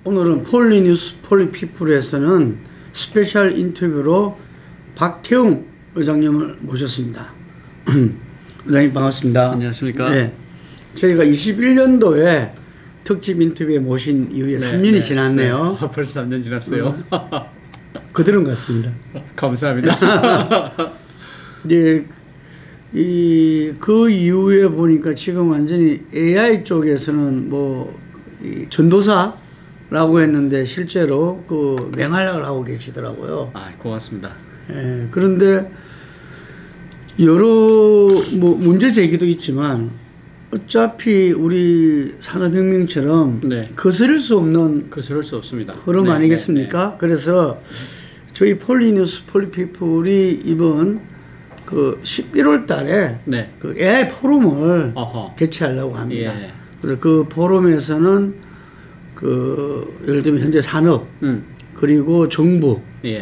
오늘은 폴리뉴스 폴리피플에서는 스페셜 인터뷰로 박태웅 의장님을 모셨습니다. 의장님 반갑습니다. 안녕하십니까? 네, 저희가 21년도에 특집 인터뷰에 모신 이후에 3년이 지났네요. 네. 벌써 3년 지났어요. 그들은 같습니다. 감사합니다. 네, 그 이후에 보니까 지금 완전히 AI 쪽에서는 이 전도사라고 했는데 실제로 그 맹활약을 하고 계시더라고요. 아, 고맙습니다. 예, 그런데 여러 문제 제기도 있지만 어차피 우리 산업혁명처럼 네. 거스를 수 없는 거스를 수 없습니다. 흐름 아니겠습니까? 그래서 저희 폴리뉴스 폴리피플이 이번 그 11월 달에 그 AI 포럼을 개최하려고 합니다. 예. 그래서 그 포럼에서는 예를 들면 현재 산업 그리고 정부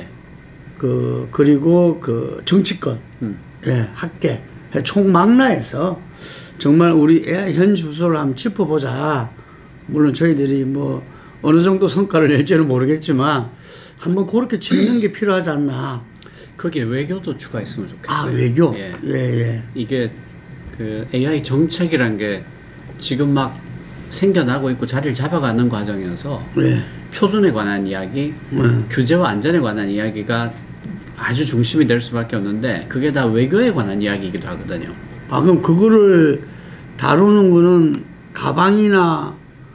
그리고 정치권 학계 총망라해서 정말 우리 AI 현 주소를 한번 짚어보자. 물론 저희들이 어느 정도 성과를 낼지는 모르겠지만 한번 그렇게 짚는 게 필요하지 않나. 거기에 외교도 추가했으면 좋겠어요. 아, 외교? 예. 이게 그 AI 정책이란 게 지금 막 생겨나고 있고 자리를 잡아가는 과정이어서 표준에 관한 이야기, 규제와 안전에 관한 이야기가 아주 중심이 될 수밖에 없는데 그게 다 외교에 관한 이야기이기도 하거든요. 아, 그럼 그거를 다루는 거는 가방이나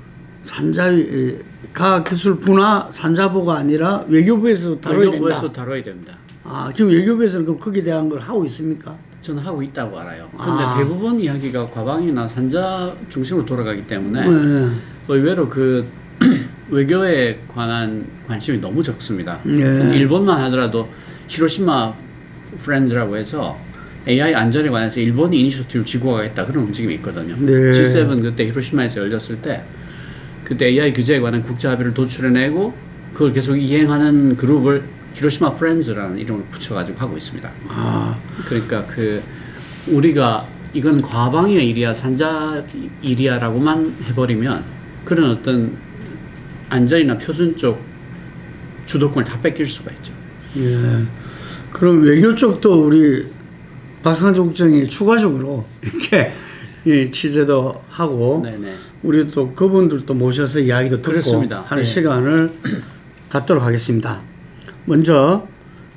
과학기술부나 산자부가 아니라 외교부에서 다뤄야 된다? 외교부에서 다뤄야 됩니다. 아, 지금 외교부에서는 그럼 거기에 대한 걸 하고 있습니까? 저는 하고 있다고 알아요. 근데 대부분 이야기가 과방이나 산자 중심으로 돌아가기 때문에 의외로 그 외교에 관한 관심이 너무 적습니다. 일본만 하더라도 히로시마 프렌즈라고 해서 AI 안전에 관해서 일본이 이니셔티브를 쥐고 가겠다 그런 움직임이 있거든요. G7 그때 히로시마에서 열렸을 때 그때 AI 규제에 관한 국제 합의를 도출해내고 그걸 계속 이행하는 그룹을 히로시마 프렌즈라는 이름을 붙여가지고 하고 있습니다. 그러니까 우리가 이건 과방의 일이야 산자 일이야라고만 해버리면 그런 어떤 안전이나 표준 쪽 주도권을 다 뺏길 수가 있죠. 예. 그럼 외교 쪽도 우리 박상준 국장이 추가적으로 이렇게 취재도 하고 우리 또 그분들도 모셔서 이야기도 듣고 하는 시간을 갖도록 하겠습니다. 먼저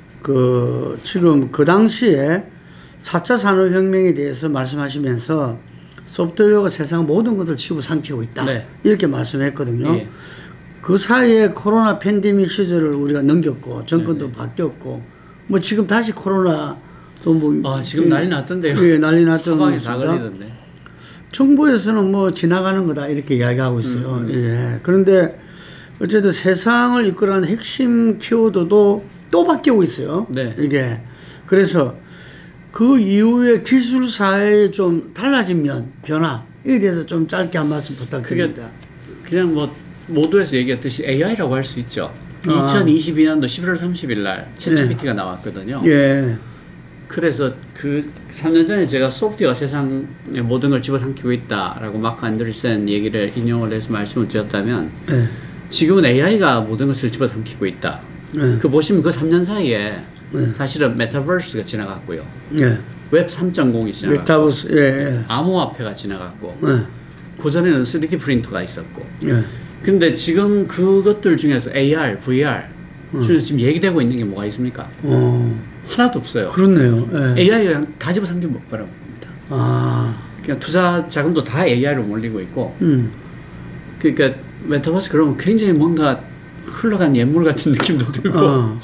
지금 그 당시에 4차 산업혁명에 대해서 말씀하시면서 소프트웨어가 세상 모든 것을 집어삼키고 있다. 이렇게 말씀했거든요. 그 사이에 코로나 팬데믹 시절을 우리가 넘겼고 정권도 바뀌었고 지금 다시 코로나도 지금 난리 났던데요. 예, 난리 났던 사방에 다 걸리던데. 정부에서는 지나가는 거다 이렇게 이야기하고 있어요. 예. 그런데 어쨌든 세상을 이끌어가는 핵심 키워드도 또 바뀌고 있어요. 이게. 그래서 그 이후에 기술사회에 좀 달라진 면, 변화에 대해서 좀 짧게 한 말씀 부탁드립니다. 그냥 모두에서 얘기했듯이 AI라고 할 수 있죠. 2022년도 11월 30일 날 챗GPT가 나왔거든요. 그래서 그 3년 전에 제가 소프트웨어가 세상의 모든 걸 집어삼키고 있다라고 마크 안드리센 얘기를 인용을 해서 말씀을 드렸다면 지금은 AI가 모든 것을 집어삼키고 있다. 보시면 그 3년 사이에 사실은 메타버스가 지나갔고요. 웹 3.0이 지나갔고 메타버스, 암호화폐가 지나갔고 그전에는 3D 프린터가 있었고 근데 지금 그것들 중에서 AR, VR 중에서 지금 얘기되고 있는 게 뭐가 있습니까? 하나도 없어요. 그렇네요. AI가 그냥 다 집어삼키고 못 바랍니다. 그냥 투자 자금도 다 AI로 몰리고 있고 그러니까 메타버스 그러면 굉장히 뭔가 흘러간 예물 같은 느낌도 들고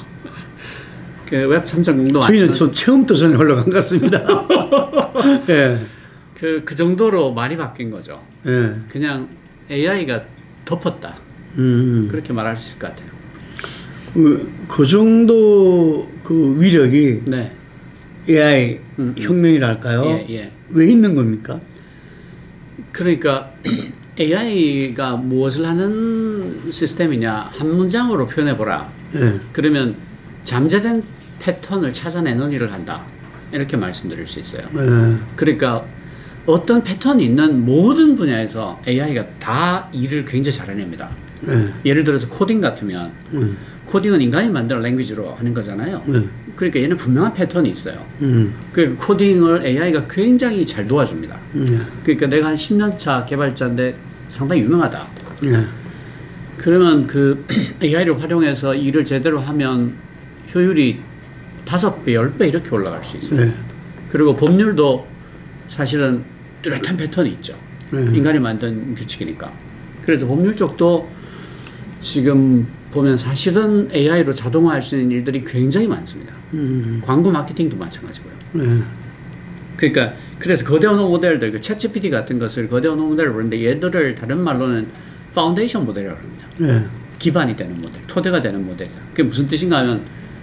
웹 3.0도 저희는 처음부터 전에 흘러간 것 같습니다. 그 정도로 많이 바뀐 거죠. 그냥 AI가 덮었다. 그렇게 말할 수 있을 것 같아요. 그 정도 그 위력이 AI 혁명이랄까요? 왜 있는 겁니까? 그러니까 AI가 무엇을 하는 시스템이냐 한 문장으로 표현해보라. 그러면 잠재된 패턴을 찾아내는 일을 한다. 이렇게 말씀드릴 수 있어요. 그러니까 어떤 패턴이 있는 모든 분야에서 AI가 다 일을 굉장히 잘 해냅니다. 예를 들어서 코딩 같으면 코딩은 인간이 만든 랭귀지로 하는 거잖아요. 그러니까 얘는 분명한 패턴이 있어요. 그러니까 코딩을 AI가 굉장히 잘 도와줍니다. 그러니까 내가 한 10년차 개발자인데 상당히 유명하다. 그러면 그 AI를 활용해서 일을 제대로 하면 효율이 5배, 10배 이렇게 올라갈 수 있어요. 그리고 법률도 사실은 뚜렷한 패턴이 있죠. 인간이 만든 규칙이니까. 그래서 법률 쪽도 지금 보면 사실은 AI로 자동화할 수 있는 일들이 굉장히 많습니다. 광고 마케팅도 마찬가지고요. 그러니까 그래서 거대 언어 모델들, 그 챗GPT 같은 것을 거대 언어 모델을 부르는데 얘들을 다른 말로는 파운데이션 모델이라고 합니다. 기반이 되는 모델, 토대가 되는 모델이다. 그게 무슨 뜻인가 하면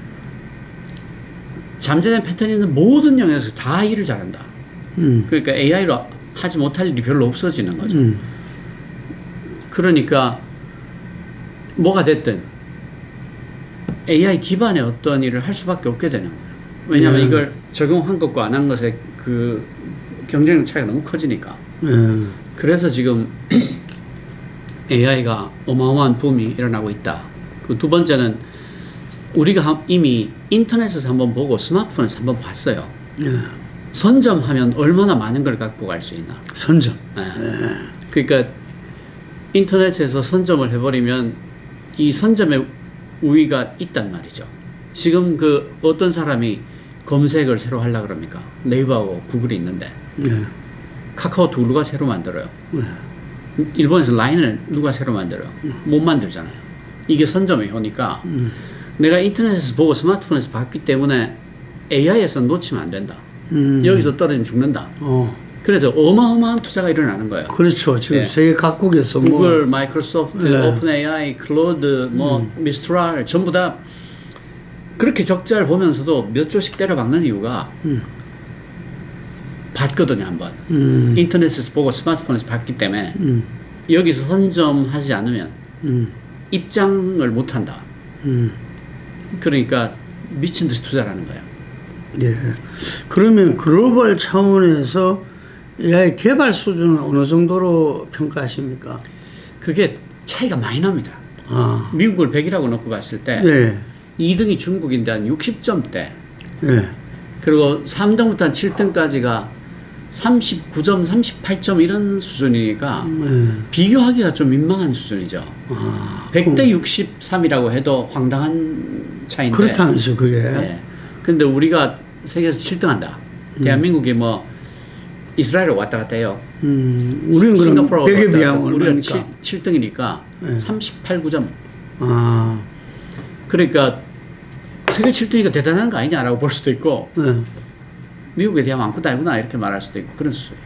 잠재된 패턴이 있는 모든 영역에서 다 일을 잘한다. 그러니까 AI로 하지 못할 일이 별로 없어지는 거죠. 그러니까 뭐가 됐든 AI 기반의 어떤 일을 할 수밖에 없게 되는 거예요. 왜냐하면 이걸 적용한 것과 안 한 것의 그 경쟁력 차이가 너무 커지니까. 그래서 지금 AI가 어마어마한 붐이 일어나고 있다. 그 두 번째는 우리가 이미 인터넷에서 한번 보고 스마트폰에서 한번 봤어요. 선점하면 얼마나 많은 걸 갖고 갈 수 있나. 선점. 그러니까 인터넷에서 선점을 해버리면 이 선점의 우위가 있단 말이죠. 지금 그 어떤 사람이 검색을 새로 하려고 그럽니까? 네이버하고 구글이 있는데 카카오톡 누가 새로 만들어요? 일본에서 라인을 누가 새로 만들어요? 못 만들잖아요. 이게 선점의 효니까 내가 인터넷에서 보고 스마트폰에서 봤기 때문에 AI에서 놓치면 안 된다. 여기서 떨어지면 죽는다. 그래서 어마어마한 투자가 일어나는 거예요. 그렇죠. 지금 세계 각국에서 구글, 마이크로소프트, 오픈 AI, 클로드, 미스트랄 전부 다 그렇게 적자를 보면서도 몇 조씩 때려박는 이유가 봤거든요, 한번. 인터넷에서 보고 스마트폰에서 봤기 때문에 여기서 선점하지 않으면 입장을 못 한다. 그러니까 미친 듯이 투자를 하는 거예요. 예. 그러면 글로벌 차원에서 AI 개발 수준은 어느 정도로 평가하십니까? 그게 차이가 많이 납니다. 미국을 100이라고 놓고 봤을 때 2등이 중국인데 한 60점대. 그리고 3등부터 한 7등까지가 39점, 38점 이런 수준이니까 비교하기가 좀 민망한 수준이죠. 100대 63이라고 해도 황당한 차이인데. 그렇다면서 그게. 근데 우리가 세계에서 7등 한다. 대한민국이 뭐 이스라엘을 왔다 갔다 해요. 우리는 그럼 100에 비하면 우리가 7등이니까 38, 9점. 그러니까 세계 7등이니까 대단한 거 아니냐라고 볼 수도 있고 미국에 대하면 아무것도 아니구나 이렇게 말할 수도 있고 그런 수준이에요.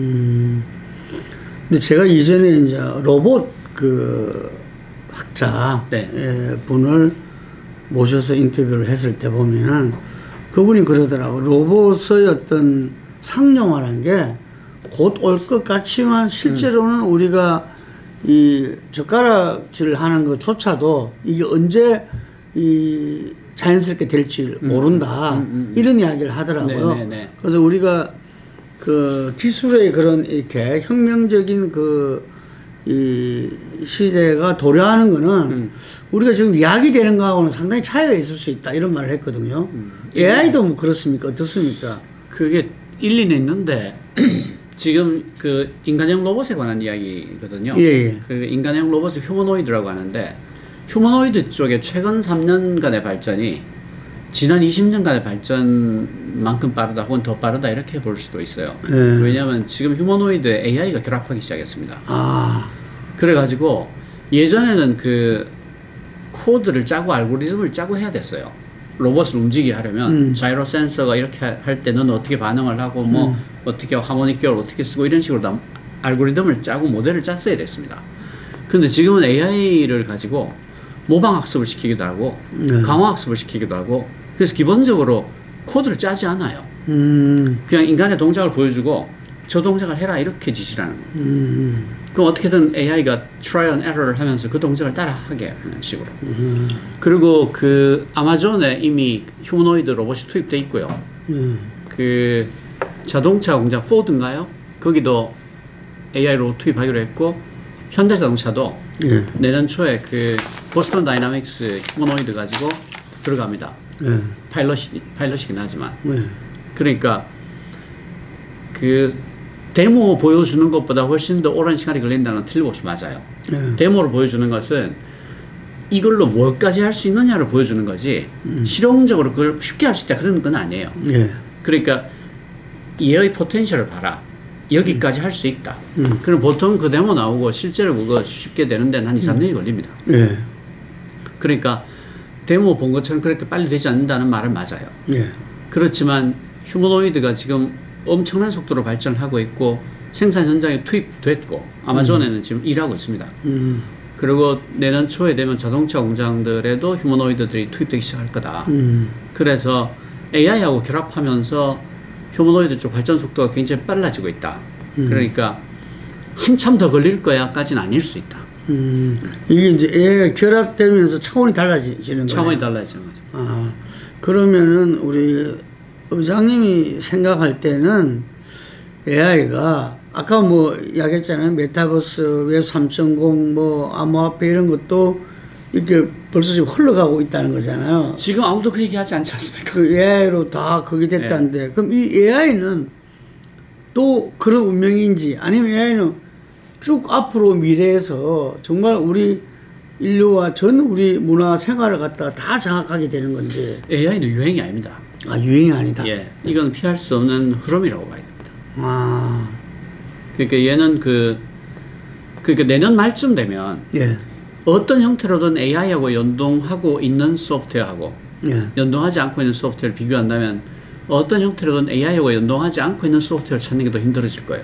근데 제가 이전에 이제 로봇 그 학자 분을 모셔서 인터뷰를 했을 때 보면은 그분이 그러더라고. 로봇의 어떤 상용화라는 게 곧 올 것 같지만 실제로는 우리가 이 젓가락질 하는 것조차도 이게 언제 이 자연스럽게 될지 모른다. 이런 이야기를 하더라고요. 그래서 우리가 그 기술의 그런 이렇게 혁명적인 이 시대가 도래하는 거는 우리가 지금 이야기되는 거하고는 상당히 차이가 있을 수 있다. 이런 말을 했거든요. AI도 뭐 그렇습니까? 어떻습니까? 그게 일리는 있는데 지금 그 인간형 로봇에 관한 이야기거든요. 그 인간형 로봇을 휴머노이드라고 하는데 휴머노이드 쪽에 최근 3년간의 발전이 지난 20년간의 발전만큼 빠르다 혹은 더 빠르다 이렇게 볼 수도 있어요. 왜냐하면 지금 휴머노이드에 AI가 결합하기 시작했습니다. 그래가지고 예전에는 그 코드를 짜고 알고리즘을 짜고 해야 됐어요. 로봇을 움직이게 하려면 자이로 센서가 이렇게 할 때 너는 어떻게 반응을 하고 뭐 어떻게 하모닉 기어를 어떻게 쓰고 이런 식으로 다 알고리즘을 짜고 모델을 짰어야 됐습니다. 근데 지금은 AI를 가지고 모방학습을 시키기도 하고 강화학습을 시키기도 하고 그래서 기본적으로 코드를 짜지 않아요. 그냥 인간의 동작을 보여주고 저 동작을 해라 이렇게 지시를 하는 거예요. 그럼 어떻게든 AI가 트라이 앤 에러를 하면서 그 동작을 따라하게 하는 식으로. 그리고 그 아마존에 이미 휴머노이드 로봇이 투입돼 있고요. 그 자동차 공장 포드인가요? 거기도 AI로 투입하기로 했고 현대자동차도 예. 내년 초에 그 보스턴 다이나믹스 휴머노이드 가지고 들어갑니다. 예. 파일럿이긴 하지만 예. 그러니까 그 데모 보여주는 것보다 훨씬 더 오랜 시간이 걸린다는 건 틀림없이 맞아요. 예. 데모를 보여주는 것은 이걸로 뭘까지 할 수 있느냐를 보여주는 거지 실용적으로 그걸 쉽게 할 수 있다 그런 건 아니에요. 예. 그러니까 얘의 포텐셜을 봐라. 여기까지 할 수 있다. 그럼 보통 그 데모 나오고 실제로 그거 쉽게 되는 데는 한 2, 3년이 걸립니다. 예. 그러니까 데모 본 것처럼 그렇게 빨리 되지 않는다는 말은 맞아요. 예. 그렇지만 휴머노이드가 지금 엄청난 속도로 발전하고 있고 생산 현장에 투입됐고 아마존에는 지금 일하고 있습니다. 그리고 내년 초에 되면 자동차 공장들에도 휴머노이드들이 투입되기 시작할 거다. 그래서 AI하고 결합하면서 휴머노이드 쪽 발전 속도가 굉장히 빨라지고 있다. 그러니까 한참 더 걸릴 거야까지는 아닐 수 있다. 이게 이제 AI 결합되면서 차원이 달라지는 거예요. 차원이 달라지는 거죠. 아, 그러면은 우리 의장님이 생각할 때는 AI가 아까 뭐 이야기했잖아요. 메타버스, 웹 3.0, 뭐 암호화폐 이런 것도 이렇게 벌써 지금 흘러가고 있다는 거잖아요. 지금 아무도 그 얘기하지 않지 않습니까? 그 AI로 다 그게 됐다는데, 네. 그럼 이 AI는 또 그런 운명인지 아니면 AI는 쭉 앞으로 미래에서 정말 우리 인류와 전 우리 문화 생활을 갖다가 다 장악하게 되는 건지. AI는 유행이 아닙니다. 아, 유행이 아니다. 예, 이건 피할 수 없는 흐름이라고 봐야 됩니다. 아, 그러니까 얘는 그러니까 내년 말쯤 되면. 예. 어떤 형태로든 AI하고 연동하고 있는 소프트웨어하고 예. 연동하지 않고 있는 소프트웨어를 비교한다면 어떤 형태로든 AI하고 연동하지 않고 있는 소프트웨어를 찾는 게 더 힘들어질 거예요.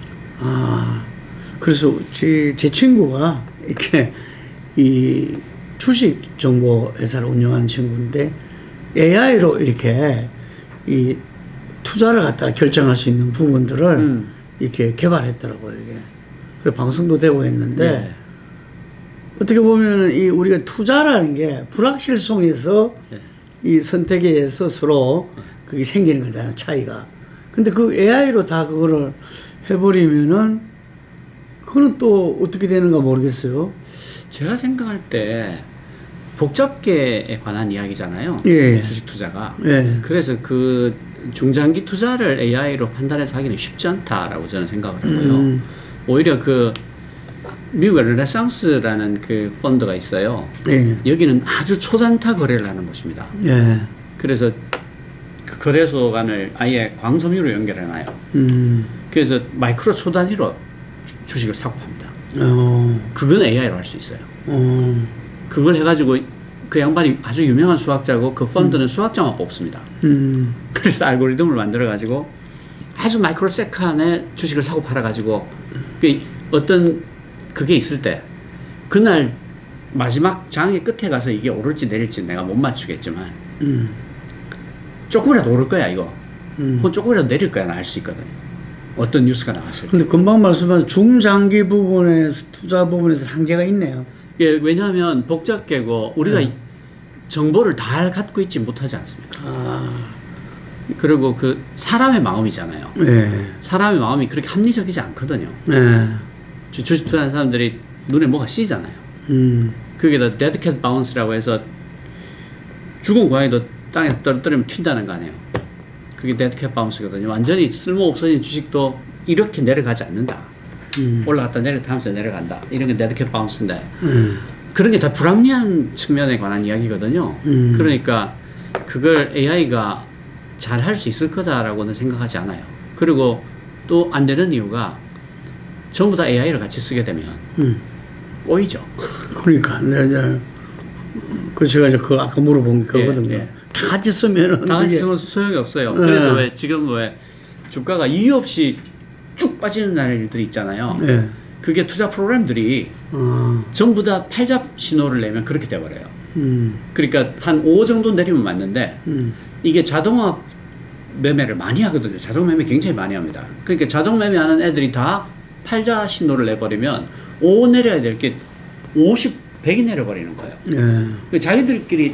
아, 그래서 제 친구가 이렇게 이 주식 정보 회사를 운영하는 친구인데 AI로 이렇게 이 투자를 갖다가 결정할 수 있는 부분들을 이렇게 개발했더라고요. 이게. 그래 방송도 되고 했는데. 예. 어떻게 보면 이 우리가 투자라는 게 불확실성에서 네. 이 선택에 의해서 서로 그게 생기는 거잖아요, 차이가. 근데 그 AI로 다 그거를 해버리면은 그거는 또 어떻게 되는가 모르겠어요. 제가 생각할 때 복잡계에 관한 이야기잖아요. 예. 주식 투자가. 예. 그래서 그 중장기 투자를 AI로 판단해서 하기는 쉽지 않다라고 저는 생각을 하고요. 오히려 그 미국의 르네상스라는 그 펀드가 있어요. 예. 여기는 아주 초단타 거래를 하는 곳입니다. 예. 그래서 그 거래소 간을 아예 광섬유로 연결해놔요. 그래서 마이크로 초단위로 주식을 사고 팝니다. 그건 AI로 할 수 있어요. 그걸 해가지고 그 양반이 아주 유명한 수학자고 그 펀드는 수학자만 뽑습니다. 그래서 알고리즘을 만들어가지고 아주 마이크로 세컨에 주식을 사고 팔아가지고 어떤 그게 있을 때 그날 마지막 장의 끝에 가서 이게 오를지 내릴지 내가 못 맞추겠지만 조금이라도 오를 거야 이거. 혹은 조금이라도 내릴 거야 나 알 수 있거든. 어떤 뉴스가 나왔을 때. 근데 금방 말씀하신 중장기 부분에서 투자 부분에서 한계가 있네요. 예, 왜냐하면 복잡계고 우리가 네. 정보를 다 갖고 있지 못하지 않습니까? 아. 그리고 그 사람의 마음이잖아요. 네. 사람의 마음이 그렇게 합리적이지 않거든요. 네. 주식 투자하는 사람들이 눈에 뭐가 씌잖아요. 거기다 데드 캣 바운스라고 해서 죽은 고양이도 땅에 떨어뜨리면 튄다는 거 아니에요. 그게 데드 캣 바운스거든요. 완전히 쓸모 없어진 주식도 이렇게 내려가지 않는다. 올라갔다 내렸다 하면서 내려간다. 이런 게 데드 캣 바운스인데 그런 게 다 불합리한 측면에 관한 이야기거든요. 그러니까 그걸 AI가 잘 할 수 있을 거다라고는 생각하지 않아요. 그리고 또 안 되는 이유가 전부 다 AI를 같이 쓰게 되면 꼬이죠. 그러니까 그 제가 이제 그 아까 물어본 게 그거거든요. 예, 예. 다 같이 쓰면은 다 같이 쓰면 소용이 없어요. 예. 그래서 왜 지금 왜 주가가 이유 없이 쭉 빠지는 날들이 있잖아요. 예. 그게 투자 프로그램들이 전부 다 팔자 신호를 내면 그렇게 돼버려요. 그러니까 한 5 정도 내리면 맞는데 이게 자동화 매매를 많이 하거든요. 자동 매매 굉장히 많이 합니다. 그러니까 자동 매매하는 애들이 다 팔자 신호를 내버리면 5 내려야 될 게 50, 100이 내려버리는 거예요. 예. 자기들끼리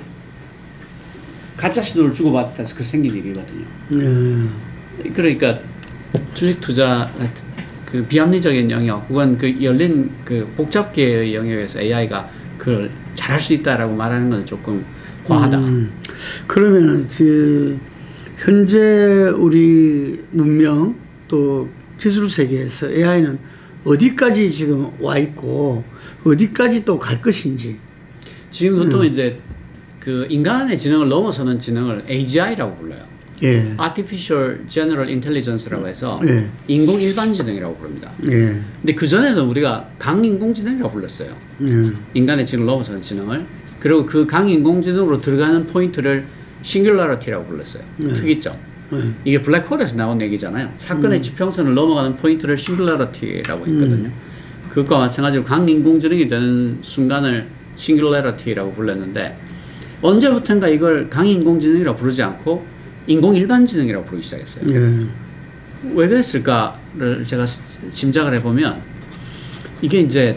가짜 신호를 주고받아서 그 생긴 일이거든요. 예. 그러니까 주식 투자 그 비합리적인 영역 혹은 그 열린 그 복잡계의 영역에서 AI가 그걸 잘할 수 있다라고 말하는 건 조금 과하다. 그러면은 그 현재 우리 문명 또 기술 세계에서 AI는 어디까지 지금 와 있고 어디까지 또 갈 것인지. 지금 보통 이제 그 인간의 지능을 넘어서는 지능을 AGI라고 불러요. 예. Artificial General Intelligence라고 해서 예. 인공 일반지능이라고 부릅니다. 예. 근데 그 전에는 우리가 강인공지능이라고 불렀어요. 인간의 지능을 넘어서는 지능을. 그리고 그 강인공지능으로 들어가는 포인트를 싱귤러리티라고 불렀어요. 특이점. 이게 블랙홀에서 나온 얘기잖아요. 사건의 지평선을 넘어가는 포인트를 싱귤러리티라고 했거든요. 그것과 마찬가지로 강인공지능이 되는 순간을 싱귤러리티라고 불렀는데 언제부턴가 이걸 강인공지능이라고 부르지 않고 인공일반지능이라고 부르기 시작했어요. 왜 그랬을까를 제가 짐작을 해보면 이게 이제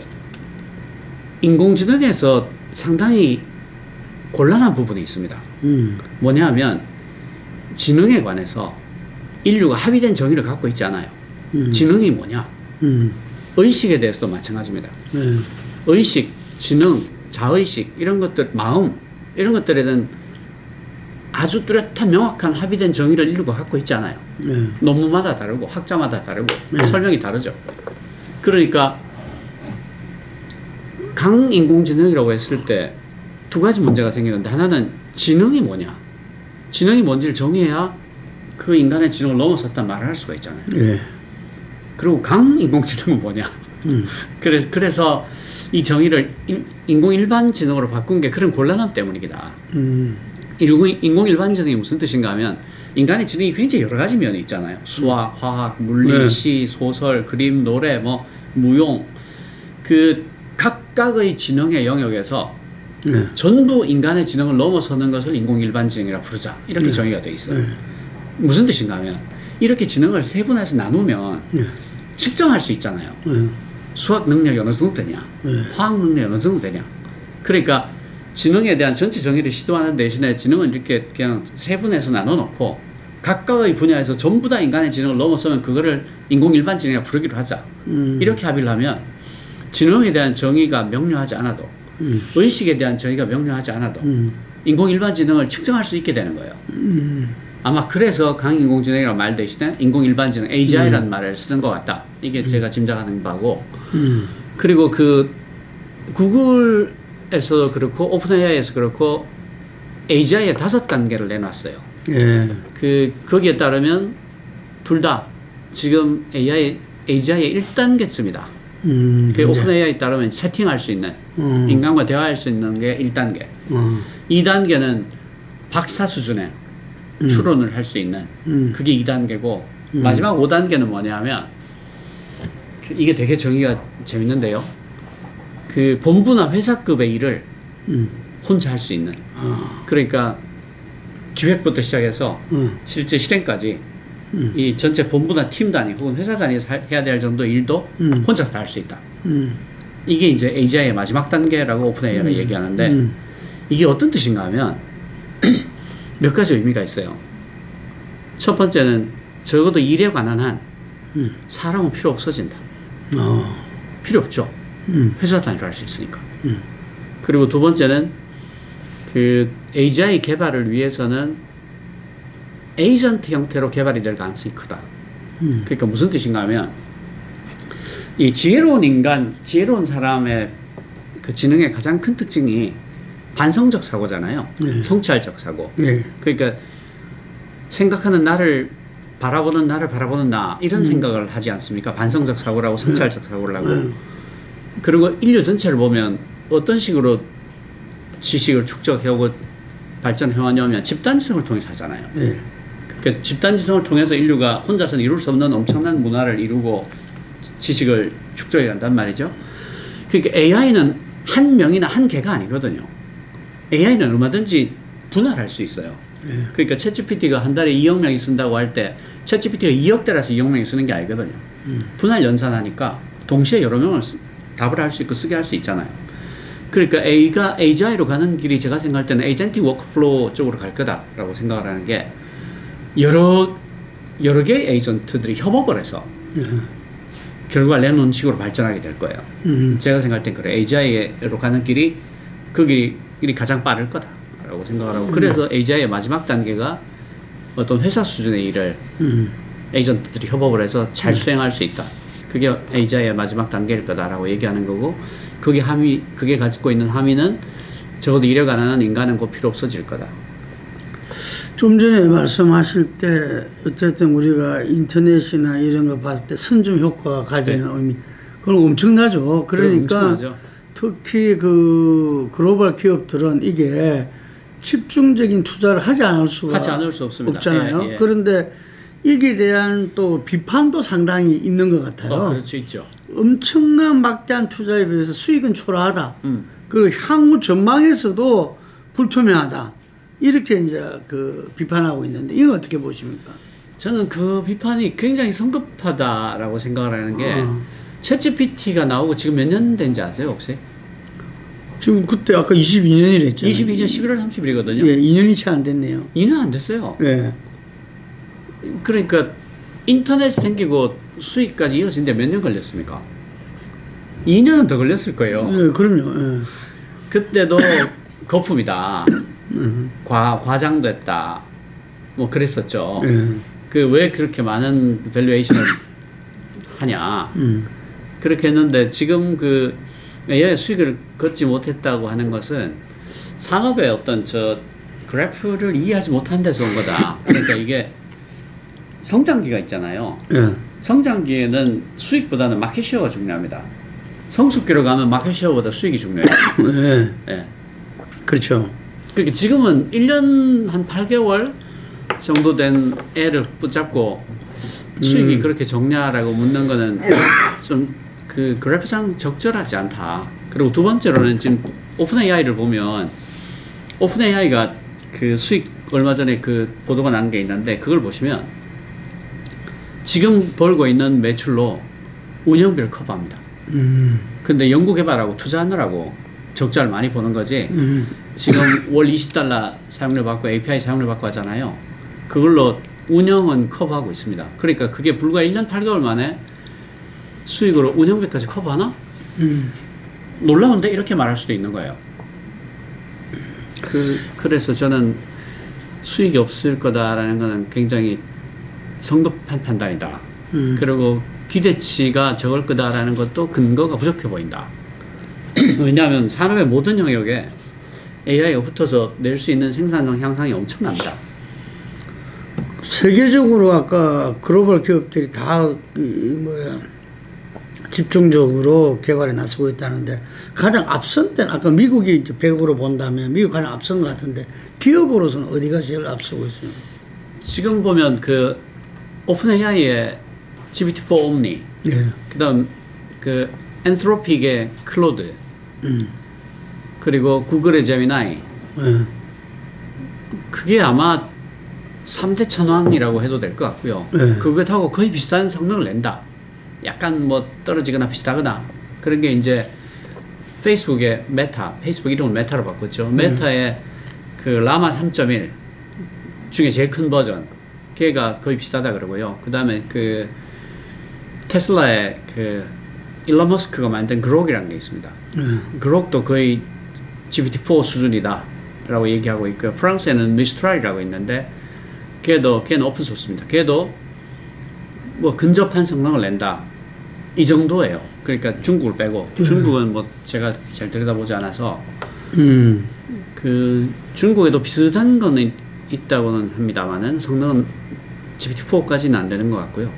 인공지능에서 상당히 곤란한 부분이 있습니다. 뭐냐 하면 지능에 관해서 인류가 합의된 정의를 갖고 있지 않아요. 지능이 뭐냐? 의식에 대해서도 마찬가지입니다. 의식, 지능, 자의식 이런 것들, 마음 이런 것들에 대한 아주 뚜렷한 명확한 합의된 정의를 인류가 갖고 있지 않아요. 논문마다 다르고 학자마다 다르고 설명이 다르죠. 그러니까 강인공지능이라고 했을 때 두 가지 문제가 생기는데 하나는 지능이 뭐냐? 지능이 뭔지를 정의해야 그 인간의 지능을 넘어섰단 말을 할 수가 있잖아요. 그리고 강인공지능은 뭐냐? 그래서 이 정의를 인공일반지능으로 바꾼 게 그런 곤란함 때문이다. 인공일반지능이 무슨 뜻인가 하면 인간의 지능이 굉장히 여러 가지 면이 있잖아요. 수학, 화학, 물리, 시, 소설, 그림, 노래, 뭐 무용 그 각각의 지능의 영역에서 전부 인간의 지능을 넘어서는 것을 인공일반지능이라고 부르자. 이렇게 정의가 되어 있어요. 무슨 뜻인가 하면 이렇게 지능을 세분화해서 나누면 측정할 수 있잖아요. 수학 능력이 어느 정도 되냐, 화학 능력이 어느 정도 되냐. 그러니까 지능에 대한 전체 정의를 시도하는 대신에 지능을 이렇게 그냥 세분해서 나눠놓고 각각의 분야에서 전부 다 인간의 지능을 넘어서면 그거를 인공일반지능이라고 부르기로 하자. 이렇게 합의를 하면 지능에 대한 정의가 명료하지 않아도 의식에 대한 정의가 명료하지 않아도 인공일반지능을 측정할 수 있게 되는 거예요. 아마 그래서 강인공지능이라는 말 대신에 인공일반지능 AGI라는 말을 쓰는 것 같다. 이게 제가 짐작하는 바고 그리고 그 구글에서도 그렇고 오픈AI에서 그렇고 AGI의 5단계를 내놨어요. 거기에 따르면 둘 다 지금 AGI의 1단계쯤이다. 오픈AI에 따르면 채팅할 수 있는 인간과 대화할 수 있는 게 1단계 2단계는 박사 수준의 추론을 할 수 있는 그게 2단계고 마지막 5단계는 뭐냐면 이게 되게 정의가 재밌는데요. 그 본부나 회사급의 일을 혼자 할 수 있는 그러니까 기획부터 시작해서 실제 실행까지 이 전체 본부나 팀 단위 혹은 회사 단위에서 해야 될 정도의 일도 혼자서 다 할 수 있다. 이게 이제 AGI의 마지막 단계라고 오픈AI가 얘기하는데 이게 어떤 뜻인가 하면 몇 가지 의미가 있어요. 첫 번째는 적어도 일에 관한 한 사람은 필요 없어진다. 필요 없죠. 회사 단위로 할 수 있으니까. 그리고 두 번째는 그 AGI 개발을 위해서는 에이전트 형태로 개발이 될 가능성이 크다. 그러니까 무슨 뜻인가 하면 이 지혜로운 인간, 지혜로운 사람의 그 지능의 가장 큰 특징이 반성적 사고잖아요. 성찰적 사고. 그러니까 생각하는 나를 바라보는 나 이런 생각을 하지 않습니까? 반성적 사고라고 성찰적 사고를 하고 그리고 인류 전체를 보면 어떤 식으로 지식을 축적해오고 발전해왔냐면 집단지성을 통해서 하잖아요. 그러니까 집단지성을 통해서 인류가 혼자서는 이룰 수 없는 엄청난 문화를 이루고 지식을 축적해 간단 말이죠. 그러니까 AI는 한 명이나 한 개가 아니거든요. AI는 얼마든지 분할할 수 있어요. 그러니까 챗GPT가 한 달에 2억 명이 쓴다고 할 때 챗GPT가 2억 대라서 2억 명이 쓰는 게 아니거든요. 분할 연산하니까 동시에 여러 명을 답을 할 수 있고 쓰게 할 수 있잖아요. 그러니까 AGI로 가는 길이 제가 생각할 때는 에이전틱 워크플로우 쪽으로 갈 거다라고 생각을 하는 게 여러 여러 개의 에이전트들이 협업을 해서 결과를 내놓은 식으로 발전하게 될 거예요. 제가 생각할 땐 그래. AGI로 가는 길이 그 길이 가장 빠를 거다라고 생각을 하고 그래서 AGI의 마지막 단계가 어떤 회사 수준의 일을 에이전트들이 협업을 해서 잘 수행할 수 있다. 그게 AGI의 마지막 단계일 거다라고 얘기하는 거고 그게 가지고 있는 함의는 적어도 이력 안 하는 인간은 곧 필요 없어질 거다. 좀 전에 말씀하실 때 어쨌든 우리가 인터넷이나 이런 거 봤을 때 선점 효과가 가지는 의미 그건 엄청나죠. 그러니까 엄청나죠. 특히 그 글로벌 기업들은 이게 집중적인 투자를 하지 않을 수 없습니다. 없잖아요. 그런데 이게 대한 또 비판도 상당히 있는 것 같아요. 그렇죠, 있죠. 엄청난 막대한 투자에 비해서 수익은 초라하다. 그리고 향후 전망에서도 불투명하다. 이렇게 이제 그 비판하고 있는데 이건 어떻게 보십니까? 저는 그 비판이 굉장히 성급하다라고 생각을 하는 게 챗GPT가 나오고 지금 몇 년 된지 아세요 혹시? 지금 그때 아까 22년이라 했잖아요. 22년 11월 30일이거든요. 예, 2년이 채 안 됐네요. 2년 안 됐어요. 예. 그러니까 인터넷 생기고 수익까지 이어지는데 몇 년 걸렸습니까? 2년은 더 걸렸을 거예요. 예, 그럼요. 예. 그때도 거품이다. 과장됐다. 뭐 그랬었죠. 그 왜 그렇게 많은 밸류에이션을 하냐. 그렇게 했는데 지금 그 AI 수익을 걷지 못했다고 하는 것은 산업의 어떤 그래프를 이해하지 못한 데서 온 거다. 그러니까 이게 성장기가 있잖아요. 성장기에는 수익보다는 마켓쉐어가 중요합니다. 성숙기로 가면 마켓쉐어보다 수익이 중요해요. 네. 그렇죠. 그러니까 지금은 1년 한 8개월 정도 된 애를 붙잡고 수익이 그렇게 적냐라고 묻는 거는 좀 그 그래프상 적절하지 않다. 그리고 두 번째로는 지금 오픈 AI를 보면 오픈 AI가 그 수익 얼마 전에 그 보도가 난 게 있는데 그걸 보시면 지금 벌고 있는 매출로 운영비를 커버합니다. 근데 연구개발하고 투자하느라고 적자를 많이 보는 거지. 지금 월 $20 사용료 받고 API 사용료 받고 하잖아요. 그걸로 운영은 커버하고 있습니다. 그러니까 그게 불과 1년 8개월 만에 수익으로 운영비까지 커버하나? 놀라운데 이렇게 말할 수도 있는 거예요. 그래서 저는 수익이 없을 거다라는 거는 굉장히 성급한 판단이다. 그리고 기대치가 적을 거다라는 것도 근거가 부족해 보인다. 왜냐하면 산업의 모든 영역에 AI가 붙어서 낼 수 있는 생산성 향상이 엄청납니다. 세계적으로 아까 글로벌 기업들이 다 집중적으로 개발에 나서고 있다는데 가장 앞선 데는 아까 미국이 이제 100으로 본다면 미국 가장 앞선 것 같은데 기업으로서는 어디가 제일 앞서고 있어요? 지금 보면 그 오픈 AI의 GPT-4 Omni, 그다음 그 엔트로픽의 클로드, 그리고 구글의 제미나이, 그게 아마 3대 천왕이라고 해도 될 것 같고요. 그것하고 거의 비슷한 성능을 낸다. 약간 뭐 떨어지거나 비슷하거나 그런 게 이제 페이스북의 메타, 페이스북 이름을 메타로 바꿨죠. 메타의 그 라마 3.1 중에 제일 큰 버전, 걔가 거의 비슷하다 그러고요. 그 다음에 그 테슬라의 그 일론 머스크가 만든 그록이라는 게 있습니다. 그록도 거의 GPT-4 수준이다라고 얘기하고 있고요. 프랑스에는 미스트랄이라고 있는데 걔는 오픈소스입니다. 걔도 뭐 근접한 성능을 낸다. 이 정도예요. 그러니까 중국을 빼고 중국은 뭐 제가 잘 들여다보지 않아서 그 중국에도 비슷한 거는 있다고는 합니다만은 성능은 GPT-4까지는 안 되는 것 같고요.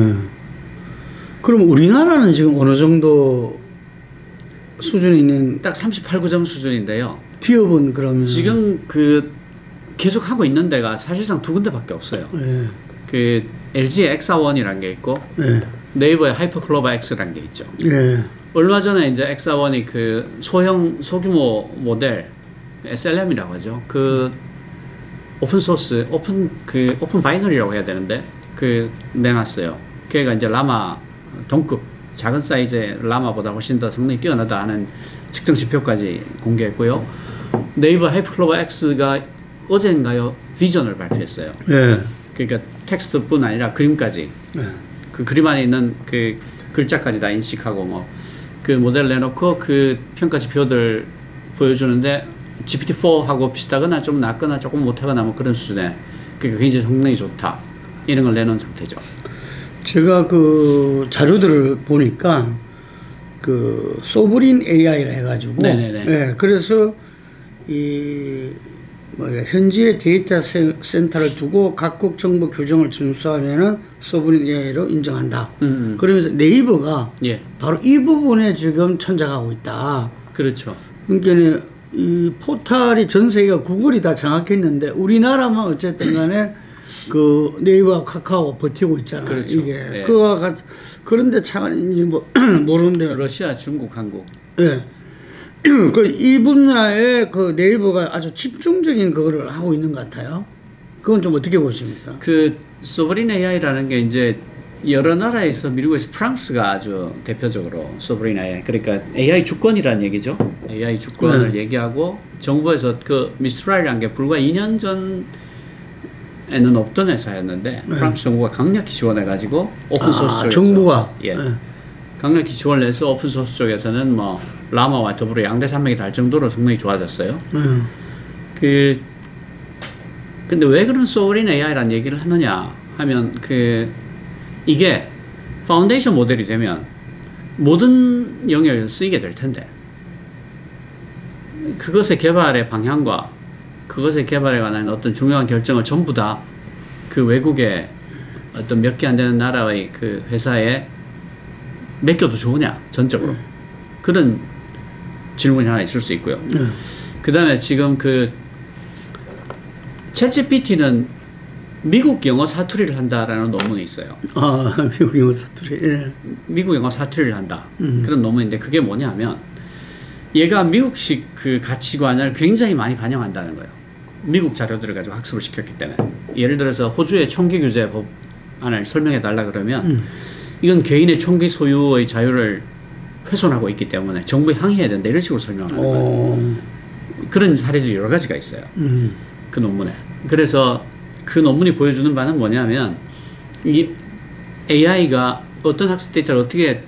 그럼 우리나라는 지금 어느 정도 수준이 있는? 딱 38구점 수준인데요. 기업은 그러면 지금 그 계속 하고 있는 데가 사실상 두 군데밖에 없어요. 그 LG의 X-1이라는 게 있고 네이버의 하이퍼클로바 X라는 게 있죠. 얼마 전에 이제 X-1이 그 소규모 모델 SLM이라고 하죠. 그 오픈 소스, 오픈 바이너리라고 해야 되는데 그 내놨어요. 걔가 이제 라마 동급 작은 사이즈의 라마보다 훨씬 더 성능이 뛰어나다 하는 측정 지표까지 공개했고요. 네이버 하이퍼클로바 X가 어제인가요? 비전을 발표했어요. 그러니까 텍스트뿐 아니라 그림까지 그 그림 안에 있는 그 글자까지 다 인식하고 뭐 그 모델 내놓고 그 평가 지표들 보여주는데 GPT-4하고 비슷하거나 좀 낫거나 조금 못하거나 뭐 그런 수준에 그러니까 굉장히 성능이 좋다 이런 걸 내놓은 상태죠. 제가 그 자료들을 보니까 그 소브린 AI라 해가지고 네, 그래서 이 현지의 데이터 센터를 두고 각국 정보 규정을 준수하면은 소브린 AI로 인정한다. 그러면서 네이버가 바로 이 부분에 지금 천착하고 있다. 그렇죠. 그러니까 이 포탈이 전 세계가 구글이 다 장악했는데 우리나라만 어쨌든 간에 그 네이버와 카카오 버티고 있잖아요. 그렇죠. 이게 그와 같 그런데 차관인지 뭐 모르는데 러시아, 중국, 한국. 예. 그 이 분야에 그 네이버가 아주 집중적인 그거를 하고 있는 것 같아요. 그건 좀 어떻게 보십니까? 그 소브린 AI라는 게 이제 여러 나라에서 미국에서 프랑스가 아주 대표적으로 소브린 AI 그러니까 AI 주권이라는 얘기죠. AI 주권을 얘기하고 정부에서 그 미스라일이라는 게 불과 2년 전에는 없던 회사였는데 프랑스 정부가 강력히 지원해가지고 오픈소스 쪽에서 정부가 강력히 지원을 해서 오픈소스 쪽에서는 뭐 라마와 더불어 양대 산맥이 달 정도로 성능이 좋아졌어요. 근데 왜 그런 소브린 AI라는 얘기를 하느냐 하면 이게 파운데이션 모델이 되면 모든 영역에서 쓰이게 될 텐데 그것의 개발의 방향과 그것의 개발에 관한 어떤 중요한 결정을 전부 다 그 외국의 어떤 몇 개 안 되는 나라의 그 회사에 맡겨도 좋으냐 전적으로 그런 질문이 하나 있을 수 있고요. 그 다음에 지금 그 챗GPT는 미국 영어 사투리를 한다라는 논문이 있어요. 아, 미국 영어 사투리. 미국 영어 사투리를 한다. 그런 논문인데 그게 뭐냐면 얘가 미국식 그 가치관을 굉장히 많이 반영한다는 거예요. 미국 자료들을 가지고 학습을 시켰기 때문에. 예를 들어서 호주의 총기 규제 법안을 설명해 달라 그러면 이건 개인의 총기 소유의 자유를 훼손하고 있기 때문에 정부에 항의해야 된다 이런 식으로 설명하는 거예요. 그런 사례들이 여러 가지가 있어요. 그 논문에. 그래서 그 논문이 보여주는 바는 뭐냐면 이 AI가 어떤 학습 데이터를 어떻게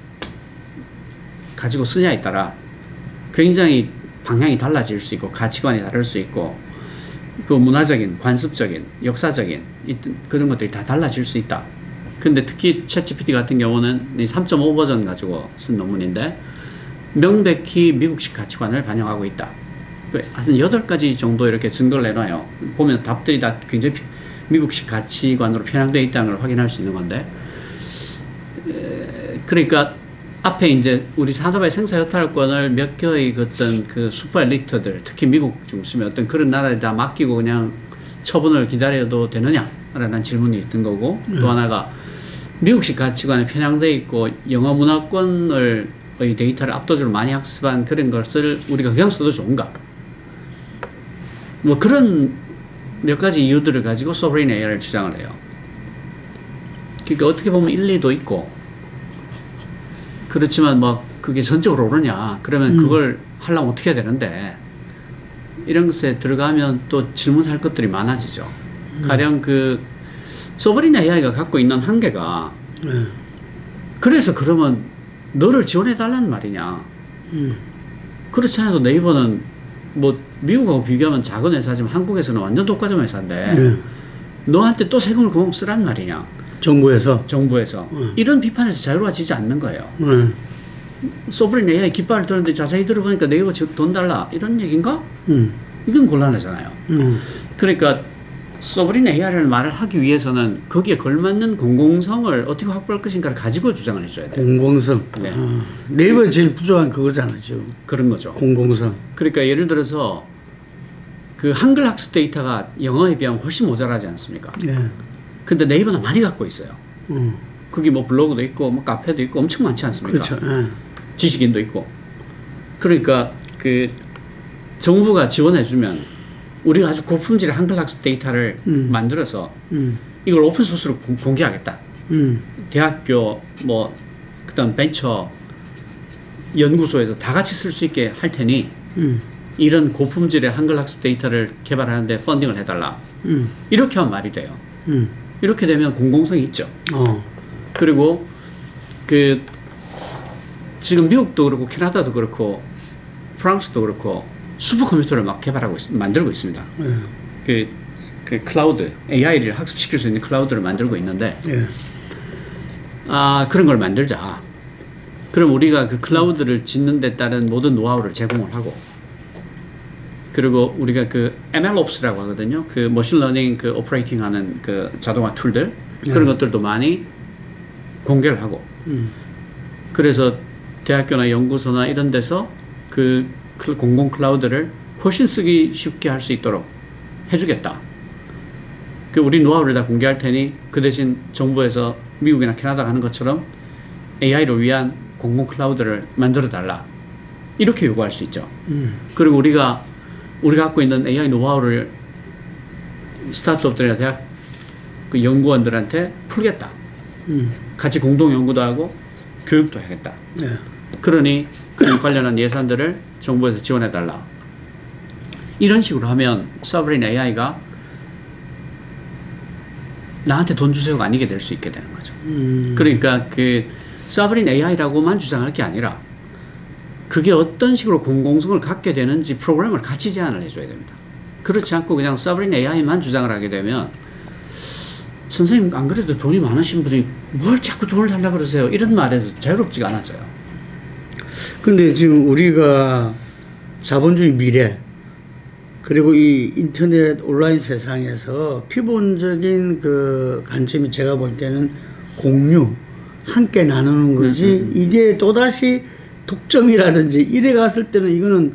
가지고 쓰냐에 따라 굉장히 방향이 달라질 수 있고 가치관이 다를 수 있고 그 문화적인, 관습적인, 역사적인 그런 것들이 다 달라질 수 있다. 근데 특히 챗GPT 같은 경우는 3.5 버전 가지고 쓴 논문인데 명백히 미국식 가치관을 반영하고 있다. 하여튼 8가지 정도 이렇게 증거를 내놔요. 보면 답들이 다 굉장히 미국식 가치관으로 편향되어 있다는 걸 확인할 수 있는 건데 그러니까 앞에 이제 우리 산업의 생사 여탈권을 몇 개의 어떤 그 슈퍼 엘리트들 특히 미국 중심의 어떤 그런 나라에 다 맡기고 그냥 처분을 기다려도 되느냐라는 질문이 있던 거고 또 하나가 미국식 가치관에 편향되어 있고 영어 문화권의 데이터를 압도적으로 많이 학습한 그런 것을 우리가 그냥 써도 좋은가? 뭐 그런 몇 가지 이유들을 가지고 소브린 AI를 주장을 해요. 그러니까 어떻게 보면 일리도 있고 그렇지만 뭐 그게 전적으로 옳으냐 그러면 그걸 하려면 어떻게 해야 되는데 이런 것에 들어가면 또 질문할 것들이 많아지죠. 가령 그 소브린 AI가 갖고 있는 한계가 그래서 그러면 너를 지원해 달라는 말이냐. 그렇지 않아도 네이버는 뭐 미국하고 비교하면 작은 회사지만 한국에서는 완전 독과점 회사인데 너한테 또 세금을 그만큼 쓰란 말이냐. 정부에서 이런 비판에서 자유로워지지 않는 거예요. 소브린 AI 깃발을 들었는데 자세히 들어보니까 네이버 돈 달라 이런 얘기인가? 이건 곤란하잖아요. 그러니까 소브린 AI라는 말을 하기 위해서는 거기에 걸맞는 공공성을 어떻게 확보할 것인가를 가지고 주장을 해줘야 돼요. 공공성. 네. 네이버에 제일 부족한 그거잖아요, 지금. 그런 거죠. 공공성. 그러니까 예를 들어서 그 한글 학습 데이터가 영어에 비하면 훨씬 모자라지 않습니까? 네. 근데 네이버는 많이 갖고 있어요. 거기 뭐 블로그도 있고 뭐 카페도 있고 엄청 많지 않습니까? 그렇죠. 지식인도 있고. 그러니까 그 정부가 지원해주면 우리가 아주 고품질의 한글 학습 데이터를 만들어서 이걸 오픈 소스로 공개하겠다. 대학교 뭐 그다음 벤처 연구소에서 다 같이 쓸 수 있게 할 테니 이런 고품질의 한글 학습 데이터를 개발하는데 펀딩을 해달라. 이렇게 하면 말이 돼요. 이렇게 되면 공공성이 있죠. 그리고 그 지금 미국도 그렇고 캐나다도 그렇고 프랑스도 그렇고 슈퍼컴퓨터를 막 만들고 있습니다. 그 클라우드 AI를 학습시킬 수 있는 클라우드를 만들고 있는데 그런 걸 만들자. 그럼 우리가 그 클라우드를 짓는 데 따른 모든 노하우를 제공을 하고, 그리고 우리가 그 MLOps라고 하거든요. 그 머신러닝 그 오퍼레이팅 하는 그 자동화 툴들, 그런 것들도 많이 공개를 하고, 그래서 대학교나 연구소나 이런 데서 그 공공 클라우드를 훨씬 쓰기 쉽게 할 수 있도록 해주겠다. 그 우리 노하우를 다 공개할 테니 그 대신 정부에서 미국이나 캐나다가 하는 것처럼 AI를 위한 공공 클라우드를 만들어 달라. 이렇게 요구할 수 있죠. 그리고 우리가 갖고 있는 AI 노하우를 스타트업들이나 대학 그 연구원들한테 풀겠다. 같이 공동 연구도 하고 교육도 하겠다. 그러니 그 관련한 예산들을 정부에서 지원해 달라. 이런 식으로 하면 서브린 AI가 나한테 돈 주세요가 아니게 될 수 있게 되는 거죠. 그러니까 그 서브린 AI라고만 주장할 게 아니라 그게 어떤 식으로 공공성을 갖게 되는지 프로그램을 같이 제안을 해줘야 됩니다. 그렇지 않고 그냥 서브린 AI만 주장을 하게 되면 선생님 안 그래도 돈이 많으신 분이 뭘 자꾸 돈을 달라 그러세요. 이런 말에서 자유롭지가 않아져요. 근데 지금 우리가 자본주의 미래 그리고 이 인터넷 온라인 세상에서 기본적인 그 관점이 제가 볼 때는 공유, 함께 나누는 거지 이게 또다시 독점이라든지 이래 갔을 때는 이거는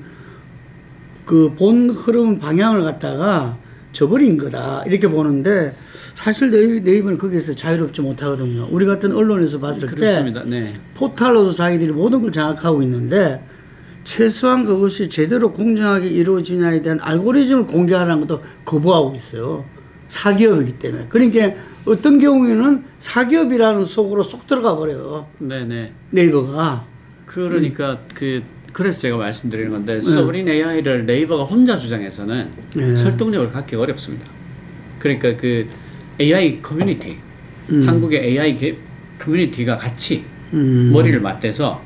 그 본 흐름 방향을 갖다가 저버린 거다 이렇게 보는데 사실 네이버는 거기에서 자유롭지 못하거든요. 우리 같은 언론에서 봤을 그렇습니다. 때 네. 포탈로도 자기들이 모든 걸 장악하고 있는데 최소한 그것이 제대로 공정하게 이루어지냐에 대한 알고리즘을 공개하라는 것도 거부하고 있어요. 사기업이기 때문에. 그러니까 어떤 경우에는 사기업이라는 속으로 쏙 들어가 버려요. 네네. 네이버가. 그러니까 그래서 제가 말씀드리는 건데 서브린 AI를 네이버가 혼자 주장해서는 설득력을 갖기 어렵습니다. 그러니까 그 AI 커뮤니티, 한국의 AI 커뮤니티가 같이 머리를 맞대서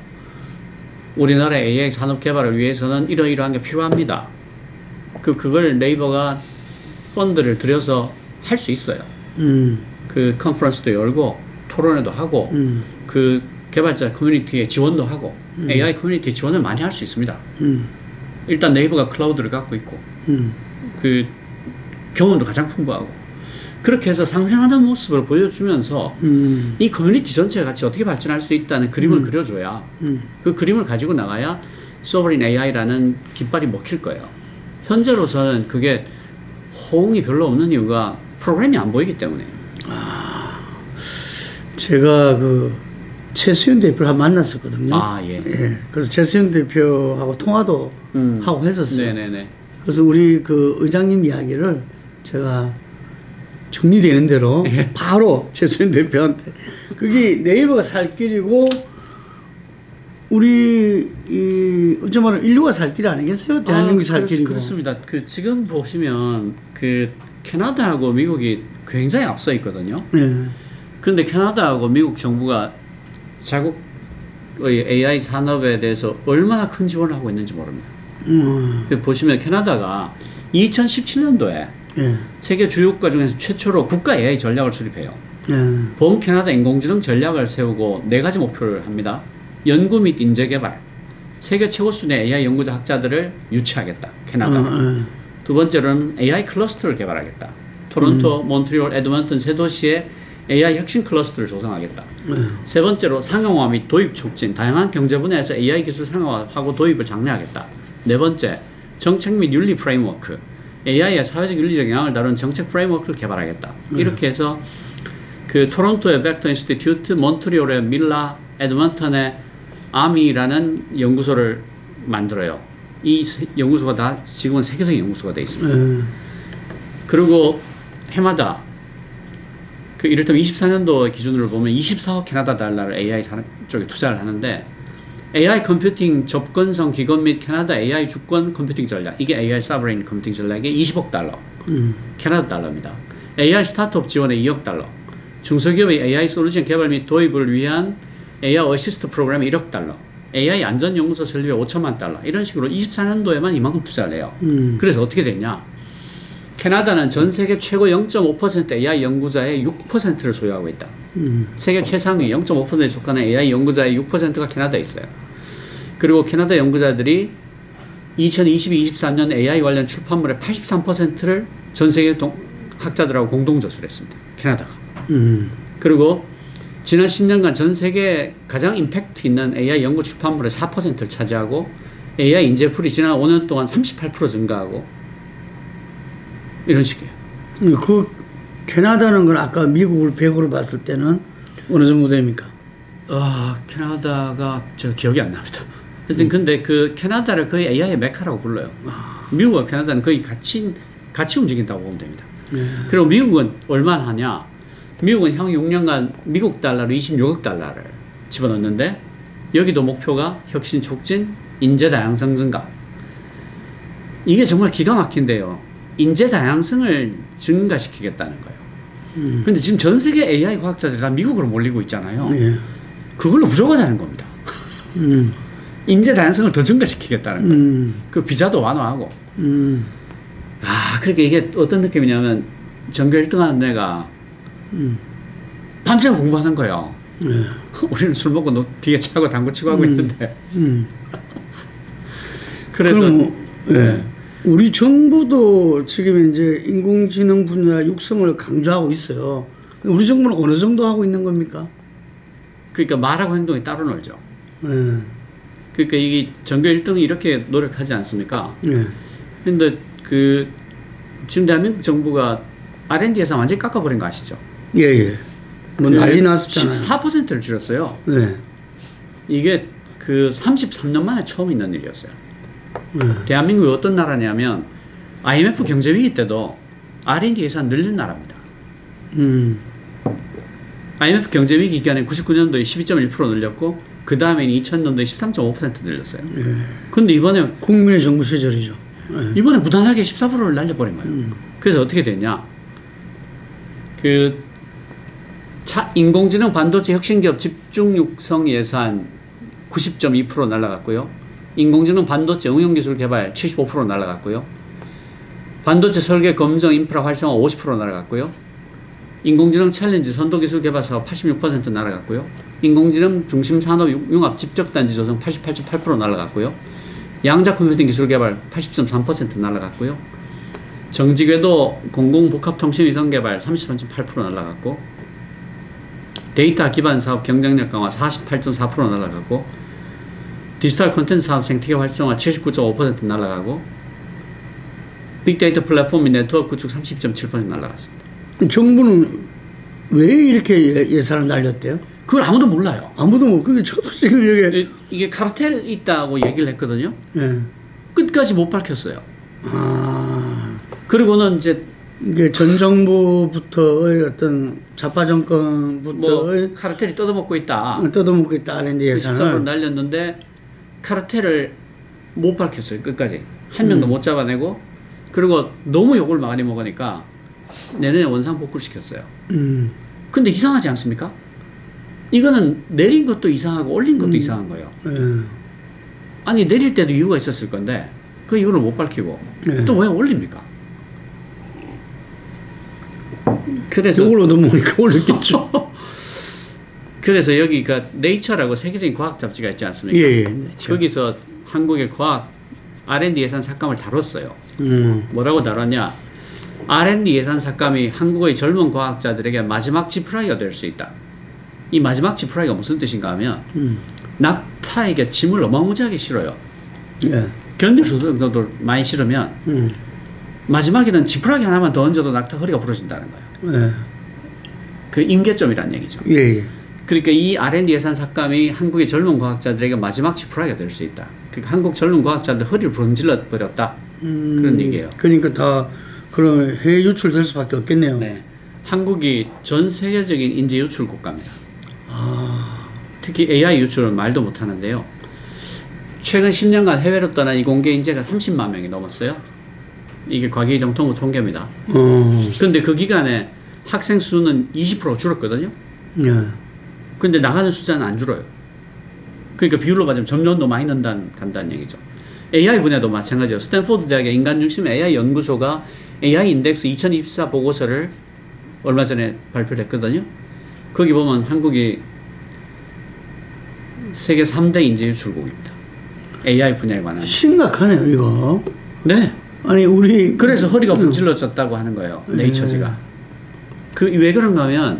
우리나라의 AI 산업 개발을 위해서는 이러이러한 게 필요합니다. 그걸 네이버가 펀드를 들여서 할 수 있어요. 그 컨퍼런스도 열고 토론회도 하고 그 개발자 커뮤니티에 지원도 하고 AI 커뮤니티 지원을 많이 할 수 있습니다. 일단 네이버가 클라우드를 갖고 있고 그 경험도 가장 풍부하고 그렇게 해서 상생하는 모습을 보여주면서 이 커뮤니티 전체가 같이 어떻게 발전할 수 있다는 그림을 그려줘야 그 그림을 가지고 나가야 소버린 AI라는 깃발이 먹힐 거예요. 현재로서는 그게 호응이 별로 없는 이유가 프로그램이 안 보이기 때문에. 제가 최수현 대표를 만났었거든요. 예. 그래서 최수현 대표하고 통화도 하고 했었어요. 네네네. 그래서 우리 그 의장님 이야기를 제가 정리되는 대로 바로 최수현 대표한테 그게 네이버가 살 길이고 우리 어쩌면 인류가 살 길 아니겠어요? 대한민국이 살 길이고. 그렇습니다. 지금 보시면 캐나다하고 미국이 굉장히 앞서 있거든요. 그런데 캐나다하고 미국 정부가 자국의 AI 산업에 대해서 얼마나 큰 지원을 하고 있는지 모릅니다. 보시면 캐나다가 2017년도에 세계 주요국가 중에서 최초로 국가 AI 전략을 수립해요. 본 캐나다 인공지능 전략을 세우고 4가지 목표를 합니다. 연구 및 인재 개발, 세계 최고 수준의 AI 연구자 학자들을 유치하겠다. 캐나다가. 두 번째로는 AI 클러스터를 개발하겠다. 토론토, 몬트리올, 에드먼턴 세 도시에 AI 혁신 클러스터를 조성하겠다. 세 번째로 상용화 및 도입 촉진, 다양한 경제 분야에서 AI 기술 상용화하고 도입을 장려하겠다. 네 번째, 정책 및 윤리 프레임워크, AI의 사회적 윤리적 영향을 다루는 정책 프레임워크를 개발하겠다. 이렇게 해서 토론토의 벡터 인스티튜트, 몬트리올의 밀라, 에드먼턴의 아미라는 연구소를 만들어요. 이 연구소가 다 지금은 세계적인 연구소가 되어 있습니다. 그리고 해마다 이를테면 24년도 기준으로 보면 24억 캐나다 달러를 AI 쪽에 투자를 하는데 AI 컴퓨팅 접근성 기금 및 캐나다 AI 주권 컴퓨팅 전략, 이게 AI 서브레인 컴퓨팅 전략의 20억 달러, 캐나다 달러입니다. AI 스타트업 지원에 2억 달러, 중소기업의 AI 솔루션 개발 및 도입을 위한 AI 어시스트 프로그램에 1억 달러, AI 안전연구소 설립에 5천만 달러, 이런 식으로 24년도에만 이만큼 투자를 해요. 그래서 어떻게 됐냐? 캐나다는 전 세계 최고 0.5% AI 연구자의 6%를 소유하고 있다. 세계 최상위 0.5%에 속하는 AI 연구자의 6%가 캐나다에 있어요. 그리고 캐나다 연구자들이 2022-23년 AI 관련 출판물의 83%를 전 세계 학자들하고 공동 저술을 했습니다. 캐나다가. 그리고 지난 10년간 전 세계 가장 임팩트 있는 AI 연구 출판물의 4%를 차지하고 AI 인재풀이 지난 5년 동안 38% 증가하고 이런 식이에요. 그 캐나다는 건 아까 미국을 100으로 봤을 때는 어느 정도 됩니까? 캐나다가 저 기억이 안 납니다. 하여튼 근데 그 캐나다를 거의 AI의 메카라고 불러요. 미국과 캐나다는 거의 같이 움직인다고 보면 됩니다. 그리고 미국은 얼마나 하냐? 미국은 향후 6년간 미국 달러로 26억 달러를 집어넣는데 여기도 목표가 혁신 촉진, 인재 다양성 증가. 이게 정말 기가 막힌데요. 인재 다양성을 증가시키겠다는 거예요. 근데 지금 전 세계 AI 과학자들이 다 미국으로 몰리고 있잖아요. 그걸로 부족하다는 겁니다. 인재 다양성을 더 증가시키겠다는 거예요. 그 비자도 완화하고. 그러니까 이게 어떤 느낌이냐면 전교 1등 하는 애가 밤새고 공부하는 거예요. 우리는 술 먹고 뒤에 차고 당구 치고 하고 있는데. 그래서 우리 정부도 지금 이제 인공지능 분야 육성을 강조하고 있어요. 우리 정부는 어느 정도 하고 있는 겁니까? 그러니까 말하고 행동이 따로 놀죠. 그러니까 이게 전교 1등이 이렇게 노력하지 않습니까? 근데 지금 대한민국 정부가 R&D 예산 완전히 깎아버린 거 아시죠? 뭐 난리 났었잖아요. 14%를 줄였어요. 이게 33년 만에 처음 있는 일이었어요. 대한민국이 어떤 나라냐면 IMF 경제위기 때도 R&D 예산 늘린 나라입니다. IMF 경제위기 기간에 99년도에 12.1% 늘렸고 그 다음에 2000년도에 13.5% 늘렸어요. 근데 이번에 국민의 정부 시절이죠. 이번에 무단하게 14%를 날려버린 거예요. 그래서 어떻게 됐냐? 인공지능 반도체 혁신기업 집중 육성 예산 90.2% 날라갔고요. 인공지능 반도체 응용기술 개발 75% 날라갔고요. 반도체 설계 검정 인프라 활성화 50% 날아갔고요. 인공지능 챌린지 선도기술 개발 사업 86% 날아갔고요. 인공지능 중심 산업 융합 집적단지 조성 88.8% 날아갔고요. 양자 컴퓨팅 기술 개발 80.3% 날아갔고요. 정지궤도 공공복합통신위성 개발 33.8% 날아갔고 데이터 기반 사업 경쟁력 강화 48.4% 날아갔고 디지털 콘텐츠 사업 생태계 활성화 79.5% 날아가고 빅데이터 플랫폼 및 네트워크 구축 30.7% 날아갔습니다. 정부는 왜 이렇게 예산을 날렸대요? 그걸 아무도 몰라요. 아무도 뭐 그게 저도 지금 이게 카르텔 있다고 얘기를 했거든요. 끝까지 못 밝혔어요. 그리고는 이제 이게 전 정부부터의 어떤 좌파 정권부터의 카르텔이 뜯어먹고 있다. R&D 예산을 13% 날렸는데 카르텔을 못 밝혔어요. 끝까지 한 명도 못 잡아내고 그리고 너무 욕을 많이 먹으니까 내년에 원상 복구를 시켰어요. 근데 이상하지 않습니까? 이거는 내린 것도 이상하고 올린 것도 이상한 거예요. 아니 내릴 때도 이유가 있었을 건데 그 이유를 못 밝히고 또 왜 올립니까? 그래서 이걸 얻어먹으니까 올렸겠죠. 그래서 여기가 네이처라고 세계적인 과학 잡지가 있지 않습니까? 거기서 한국의 과학 R&D 예산 삭감을 다뤘어요. 뭐라고 다뤘냐? R&D 예산 삭감이 한국의 젊은 과학자들에게 마지막 지푸라기가 될 수 있다. 이 마지막 지푸라기가 무슨 뜻인가 하면 낙타에게 짐을 어마무지하게 실어요. 견딜 수 없는 정도로 많이 실으면 마지막에는 지푸라기 하나만 더 얹어도 낙타 허리가 부러진다는 거예요. 그 임계점이란 얘기죠. 그러니까 이 R&D 예산 삭감이 한국의 젊은 과학자들에게 마지막 지푸라기가 될 수 있다. 그러니까 한국 젊은 과학자들 허리를 부러질러 버렸다. 그런 얘기예요. 그러니까 다 그러면 해외 유출될 수밖에 없겠네요. 네. 한국이 전 세계적인 인재 유출 국가입니다. 특히 AI 유출은 말도 못 하는데요. 최근 10년간 해외로 떠난 이공계 인재가 30만 명이 넘었어요. 이게 과기정통부 통계입니다. 근데 그 기간에 학생 수는 20% 줄었거든요. 근데 나가는 숫자는 안 줄어요. 그러니까 비율로 봐주면 점점 더 많이 간다는 얘기죠. AI 분야도 마찬가지예요. 스탠포드 대학의 인간중심 AI 연구소가 AI 인덱스 2024 보고서를 얼마 전에 발표를 했거든요. 거기 보면 한국이 세계 3대 인재 유출국입니다. AI 분야에 관한. 심각하네요, 이거. 네. 아니, 우리. 그래서 허리가 분질러졌다고 하는 거예요. 네이처지가. 왜 그런가 하면,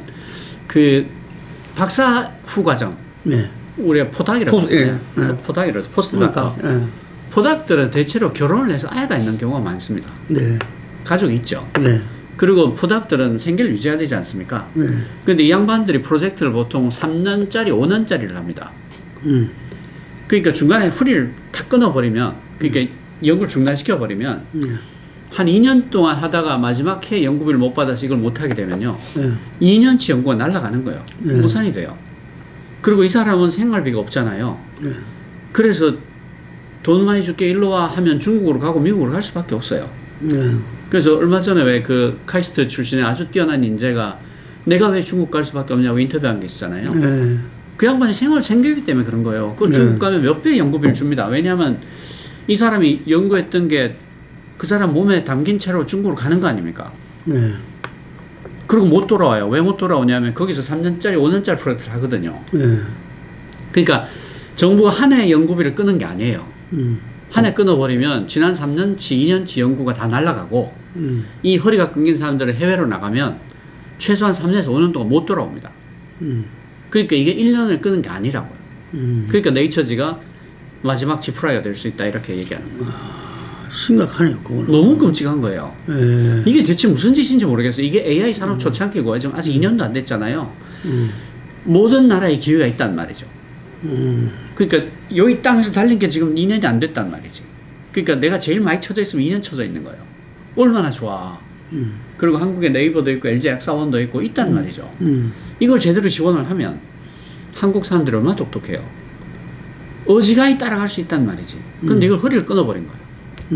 박사 후과정. 네. 우리가 포닥이라고 하잖아요. 포닥이라고, 포스트닥. 포닥들은 대체로 결혼을 해서 아이가 있는 경우가 많습니다. 네. 가족이 있죠. 네. 그리고 포닥들은 생계를 유지해야 되지 않습니까? 그런데 이 양반들이 프로젝트를 보통 3년짜리, 5년짜리를 합니다. 그러니까 중간에 후리를 탁 끊어버리면, 그러니까 연구를 중단시켜버리면, 한 2년 동안 하다가 마지막 해 연구비를 못 받아서 이걸 못하게 되면요. 2년치 연구가 날아가는 거예요. 무산이 돼요. 그리고 이 사람은 생활비가 없잖아요. 그래서 돈 많이 줄게 일로 와 하면 중국으로 가고 미국으로 갈 수밖에 없어요. 그래서 얼마 전에 왜 그 카이스트 출신의 아주 뛰어난 인재가 내가 왜 중국 갈 수밖에 없냐고 인터뷰한 게 있잖아요. 그 양반이 생계비 때문에 그런 거예요. 그 중국 가면 몇 배의 연구비를 줍니다. 왜냐하면 이 사람이 연구했던 게 그 사람 몸에 담긴 채로 중국으로 가는 거 아닙니까? 그리고 못 돌아와요. 왜 못 돌아오냐면 거기서 3년짜리, 5년짜리 프로젝트를 하거든요. 그러니까 정부가 한 해 연구비를 끄는 게 아니에요. 한 해 끊어버리면 지난 3년치, 2년치 연구가 다 날아가고 이 허리가 끊긴 사람들은 해외로 나가면 최소한 3년에서 5년 동안 못 돌아옵니다. 그러니까 이게 1년을 끄는 게 아니라고요. 그러니까 네이처지가 마지막 지프라이가 될 수 있다 이렇게 얘기하는 거예요. 심각하네요. 그건. 너무 끔찍한 거예요. 이게 대체 무슨 짓인지 모르겠어요. 이게 AI 산업 초창기고 지금 아직 2년도 안 됐잖아요. 모든 나라에 기회가 있단 말이죠. 그러니까 여기 땅에서 달린 게 지금 2년이 안 됐단 말이지. 그러니까 내가 제일 많이 쳐져 있으면 2년 쳐져 있는 거예요. 얼마나 좋아. 그리고 한국에 네이버도 있고 LG 엑사원도 있고 있단 말이죠. 이걸 제대로 지원을 하면 한국 사람들이 얼마나 똑똑해요. 어지간히 따라갈 수 있단 말이지. 근데 이걸 허리를 끊어버린 거예요.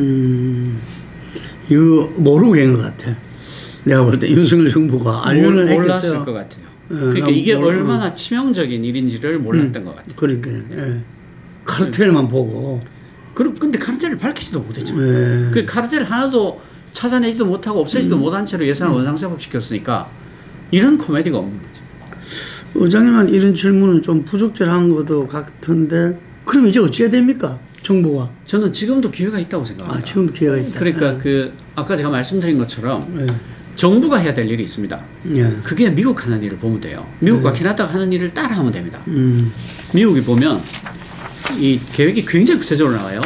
이거 모르고 한 것 같아. 내가 볼 때 윤석열 정부가 알면은 몰랐을 것 같아요. 그러니까 이게 얼마나 치명적인 일인지를 몰랐던 것 같아요. 그러니까 카르텔만 보고. 근데 카르텔을 밝히지도 못했잖아요. 그 카르텔 하나도 찾아내지도 못하고 없애지도 못한 채로 예산을 원상회복 시켰으니까 이런 코미디가 없는 거죠. 의장님한 이런 질문은 좀 부적절한 것도 같은데 그럼 이제 어찌해야 됩니까? 정부가. 저는 지금도 기회가 있다고 생각합니다. 지금도 기회가 있다. 그러니까 아까 제가 말씀드린 것처럼 정부가 해야 될 일이 있습니다. 그게 미국 하는 일을 보면 돼요. 미국과 캐나다가 하는 일을 따라하면 됩니다. 미국이 보면 이 계획이 굉장히 구체적으로 나와요.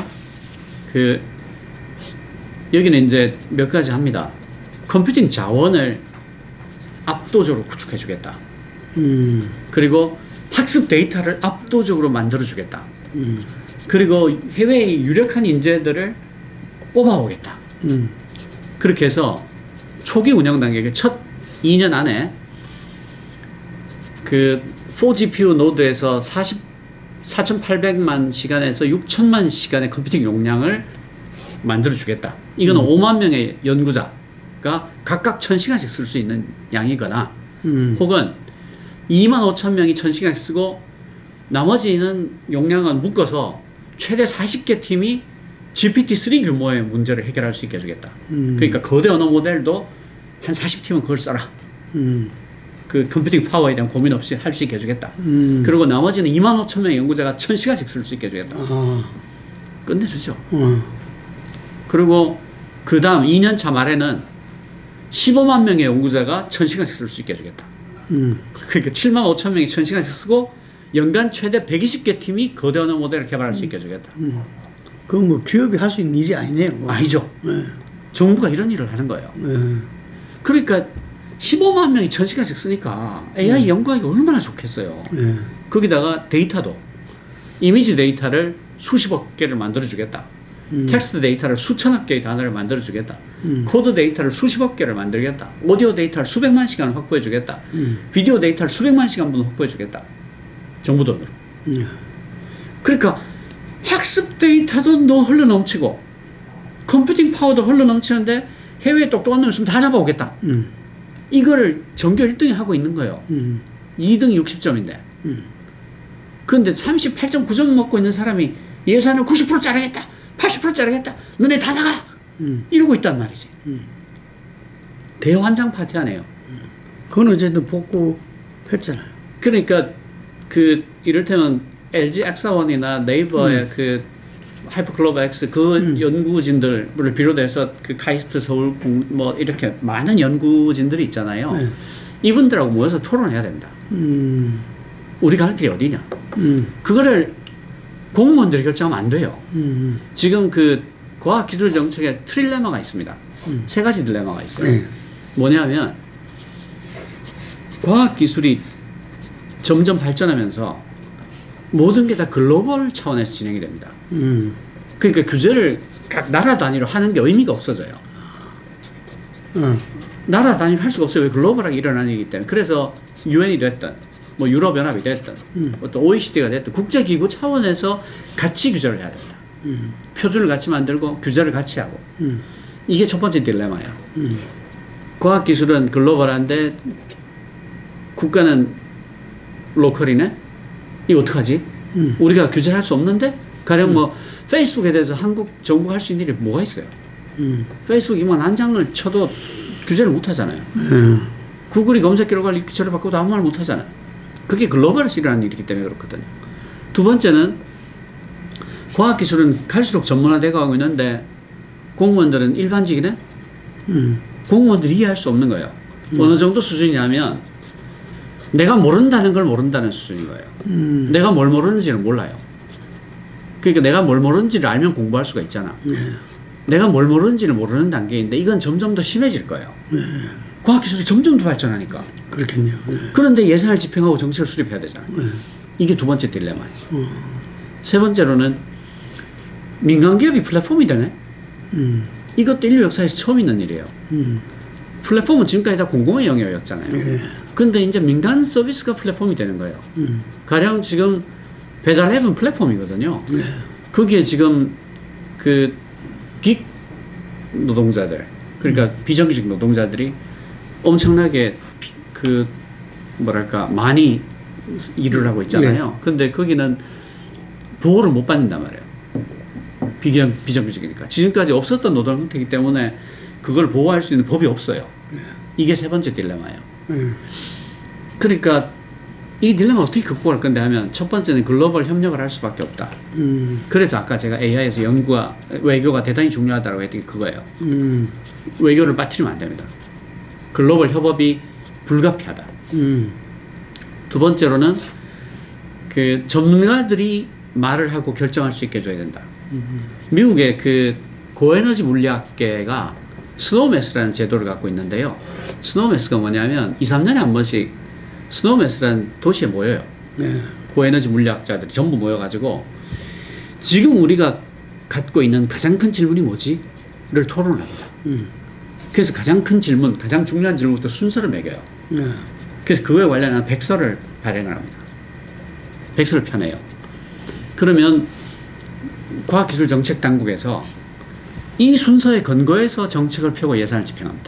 여기는 이제 몇 가지 합니다. 컴퓨팅 자원을 압도적으로 구축해 주겠다. 그리고 학습 데이터를 압도적으로 만들어 주겠다. 그리고 해외의 유력한 인재들을 뽑아오겠다. 그렇게 해서 초기 운영 단계, 첫 2년 안에 4GPU 노드에서 4,800만 시간에서 6,000만 시간의 컴퓨팅 용량을 만들어주겠다. 이거는 5만 명의 연구자가 각각 1,000시간씩 쓸 수 있는 양이거나 혹은 2만 5천 명이 1,000시간씩 쓰고 나머지는 용량은 묶어서 최대 40개 팀이 GPT-3 규모의 문제를 해결할 수 있게 해주겠다. 그러니까 거대 언어 모델도 한 40팀은 그걸 써라. 그 컴퓨팅 파워에 대한 고민 없이 할 수 있게 해주겠다. 그리고 나머지는 2만 5천 명의 연구자가 1,000시간씩 쓸 수 있게 해주겠다. 끝내주죠. 그리고 그 다음 2년차 말에는 15만 명의 연구자가 1,000시간씩 쓸 수 있게 해주겠다. 그러니까 7만 5천 명이 1,000시간씩 쓰고 연간 최대 120개 팀이 거대 언어 모델을 개발할 수 있게 해주겠다. 그건 뭐 기업이 할 수 있는 일이 아니네요. 아니죠. 정부가 이런 일을 하는 거예요. 그러니까 15만 명이 1,000시간씩 쓰니까 AI 연구하기 얼마나 좋겠어요. 거기다가 데이터도 이미지 데이터를 수십억 개를 만들어주겠다. 텍스트 데이터를 수천억 개의 단어를 만들어주겠다. 코드 데이터를 수십억 개를 만들겠다. 오디오 데이터를 수백만 시간을 확보해주겠다. 비디오 데이터를 수백만 시간분 확보해주겠다. 정부 돈으로. 그러니까 학습 데이터도 흘러넘치고 컴퓨팅 파워도 흘러 넘치는데 해외에 똑똑한 놈 있으면 다 잡아오겠다. 이거를 전교 1등이 하고 있는 거예요. 2등이 60점인데. 그런데 38.9점 먹고 있는 사람이 예산을 90% 자르겠다. 80% 자르겠다. 너네 다 나가. 이러고 있단 말이지. 대환장 파티 하네요. 그건 어쨌든 복구했잖아요. 그러니까 이를테면 LG X1이나 네이버의 그 하이퍼클로버 X 그 연구진들을 비롯해서 그 카이스트 서울 뭐 이렇게 많은 연구진들이 있잖아요. 네. 이분들하고 모여서 토론해야 됩니다. 우리가 할 길이 어디냐. 그거를 공무원들이 결정하면 안 돼요. 지금 그 과학기술정책에 트릴레마가 있습니다. 세 가지 딜레마가 있어요. 뭐냐면 과학기술이 점점 발전하면서 모든 게 다 글로벌 차원에서 진행이 됩니다. 그러니까 규제를 각 나라 단위로 하는 게 의미가 없어져요. 나라 단위로 할 수가 없어요. 왜 글로벌하게 일어나는 일이기 때문에. 그래서 유엔이 됐든 뭐 유럽연합이 됐든 또 OECD가 됐든 국제기구 차원에서 같이 규제를 해야 됩니다. 표준을 같이 만들고 규제를 같이 하고 이게 첫 번째 딜레마예요. 과학기술은 글로벌한데 국가는 로컬이네? 이거 어떡하지? 우리가 규제를 할 수 없는데? 가령 뭐 페이스북에 대해서 한국 정부가 할 수 있는 일이 뭐가 있어요? 페이스북 이만 장을 쳐도 규제를 못 하잖아요. 구글이 검색 결과를 규제를 바꿔도 아무 말 못 하잖아요. 그게 글로벌에서 일어나는 일이기 때문에 그렇거든요. 두 번째는 과학기술은 갈수록 전문화되어 가고 있는데 공무원들은 일반직이네? 공무원들이 이해할 수 없는 거예요. 어느 정도 수준이냐면 내가 모른다는 걸 모른다는 수준인 거예요. 내가 뭘 모르는지를 몰라요. 그러니까 내가 뭘 모르는지를 알면 공부할 수가 있잖아. 내가 뭘 모르는지를 모르는 단계인데 이건 점점 더 심해질 거예요. 과학기술이 점점 더 발전하니까. 그렇겠네요. 그런데 예산을 집행하고 정책을 수립해야 되잖아요. 이게 두 번째 딜레마예요. 세 번째로는 민간기업이 플랫폼이 되네. 이것도 인류 역사에서 처음 있는 일이에요. 플랫폼은 지금까지 다 공공의 영역이었잖아요. 근데 이제 민간 서비스가 플랫폼이 되는 거예요. 가령 지금 배달앱은 플랫폼이거든요. 거기에 지금 그 긱 노동자들, 그러니까 비정규직 노동자들이 엄청나게 그 뭐랄까 많이 일을 하고 있잖아요. 근데 거기는 보호를 못 받는단 말이에요. 비정규직이니까. 지금까지 없었던 노동 형태이기 때문에 그걸 보호할 수 있는 법이 없어요. 이게 세 번째 딜레마예요. 그러니까 이 딜레마 어떻게 극복할 건데 하면 첫 번째는 글로벌 협력을 할 수밖에 없다. 그래서 아까 제가 AI에서 연구와 외교가 대단히 중요하다고 했던 게 그거예요. 외교를 빠뜨리면 안 됩니다. 글로벌 협업이 불가피하다. 두 번째로는 그 전문가들이 말을 하고 결정할 수 있게 해줘야 된다. 미국의 그 고에너지 물리학계가 스노우매스라는 제도를 갖고 있는데요. 스노우매스가 뭐냐면 2, 3년에 한 번씩 스노우매스라는 도시에 모여요. 고에너지 물리학자들이 전부 모여가지고 지금 우리가 갖고 있는 가장 큰 질문이 뭐지? 를 토론을 합니다. 그래서 가장 큰 질문, 가장 중요한 질문부터 순서를 매겨요. 그래서 그거에 관련한 백서를 발행을 합니다. 백서를 펴내요. 그러면 과학기술정책당국에서 이 순서에 근거해서 정책을 펴고 예산을 집행합니다.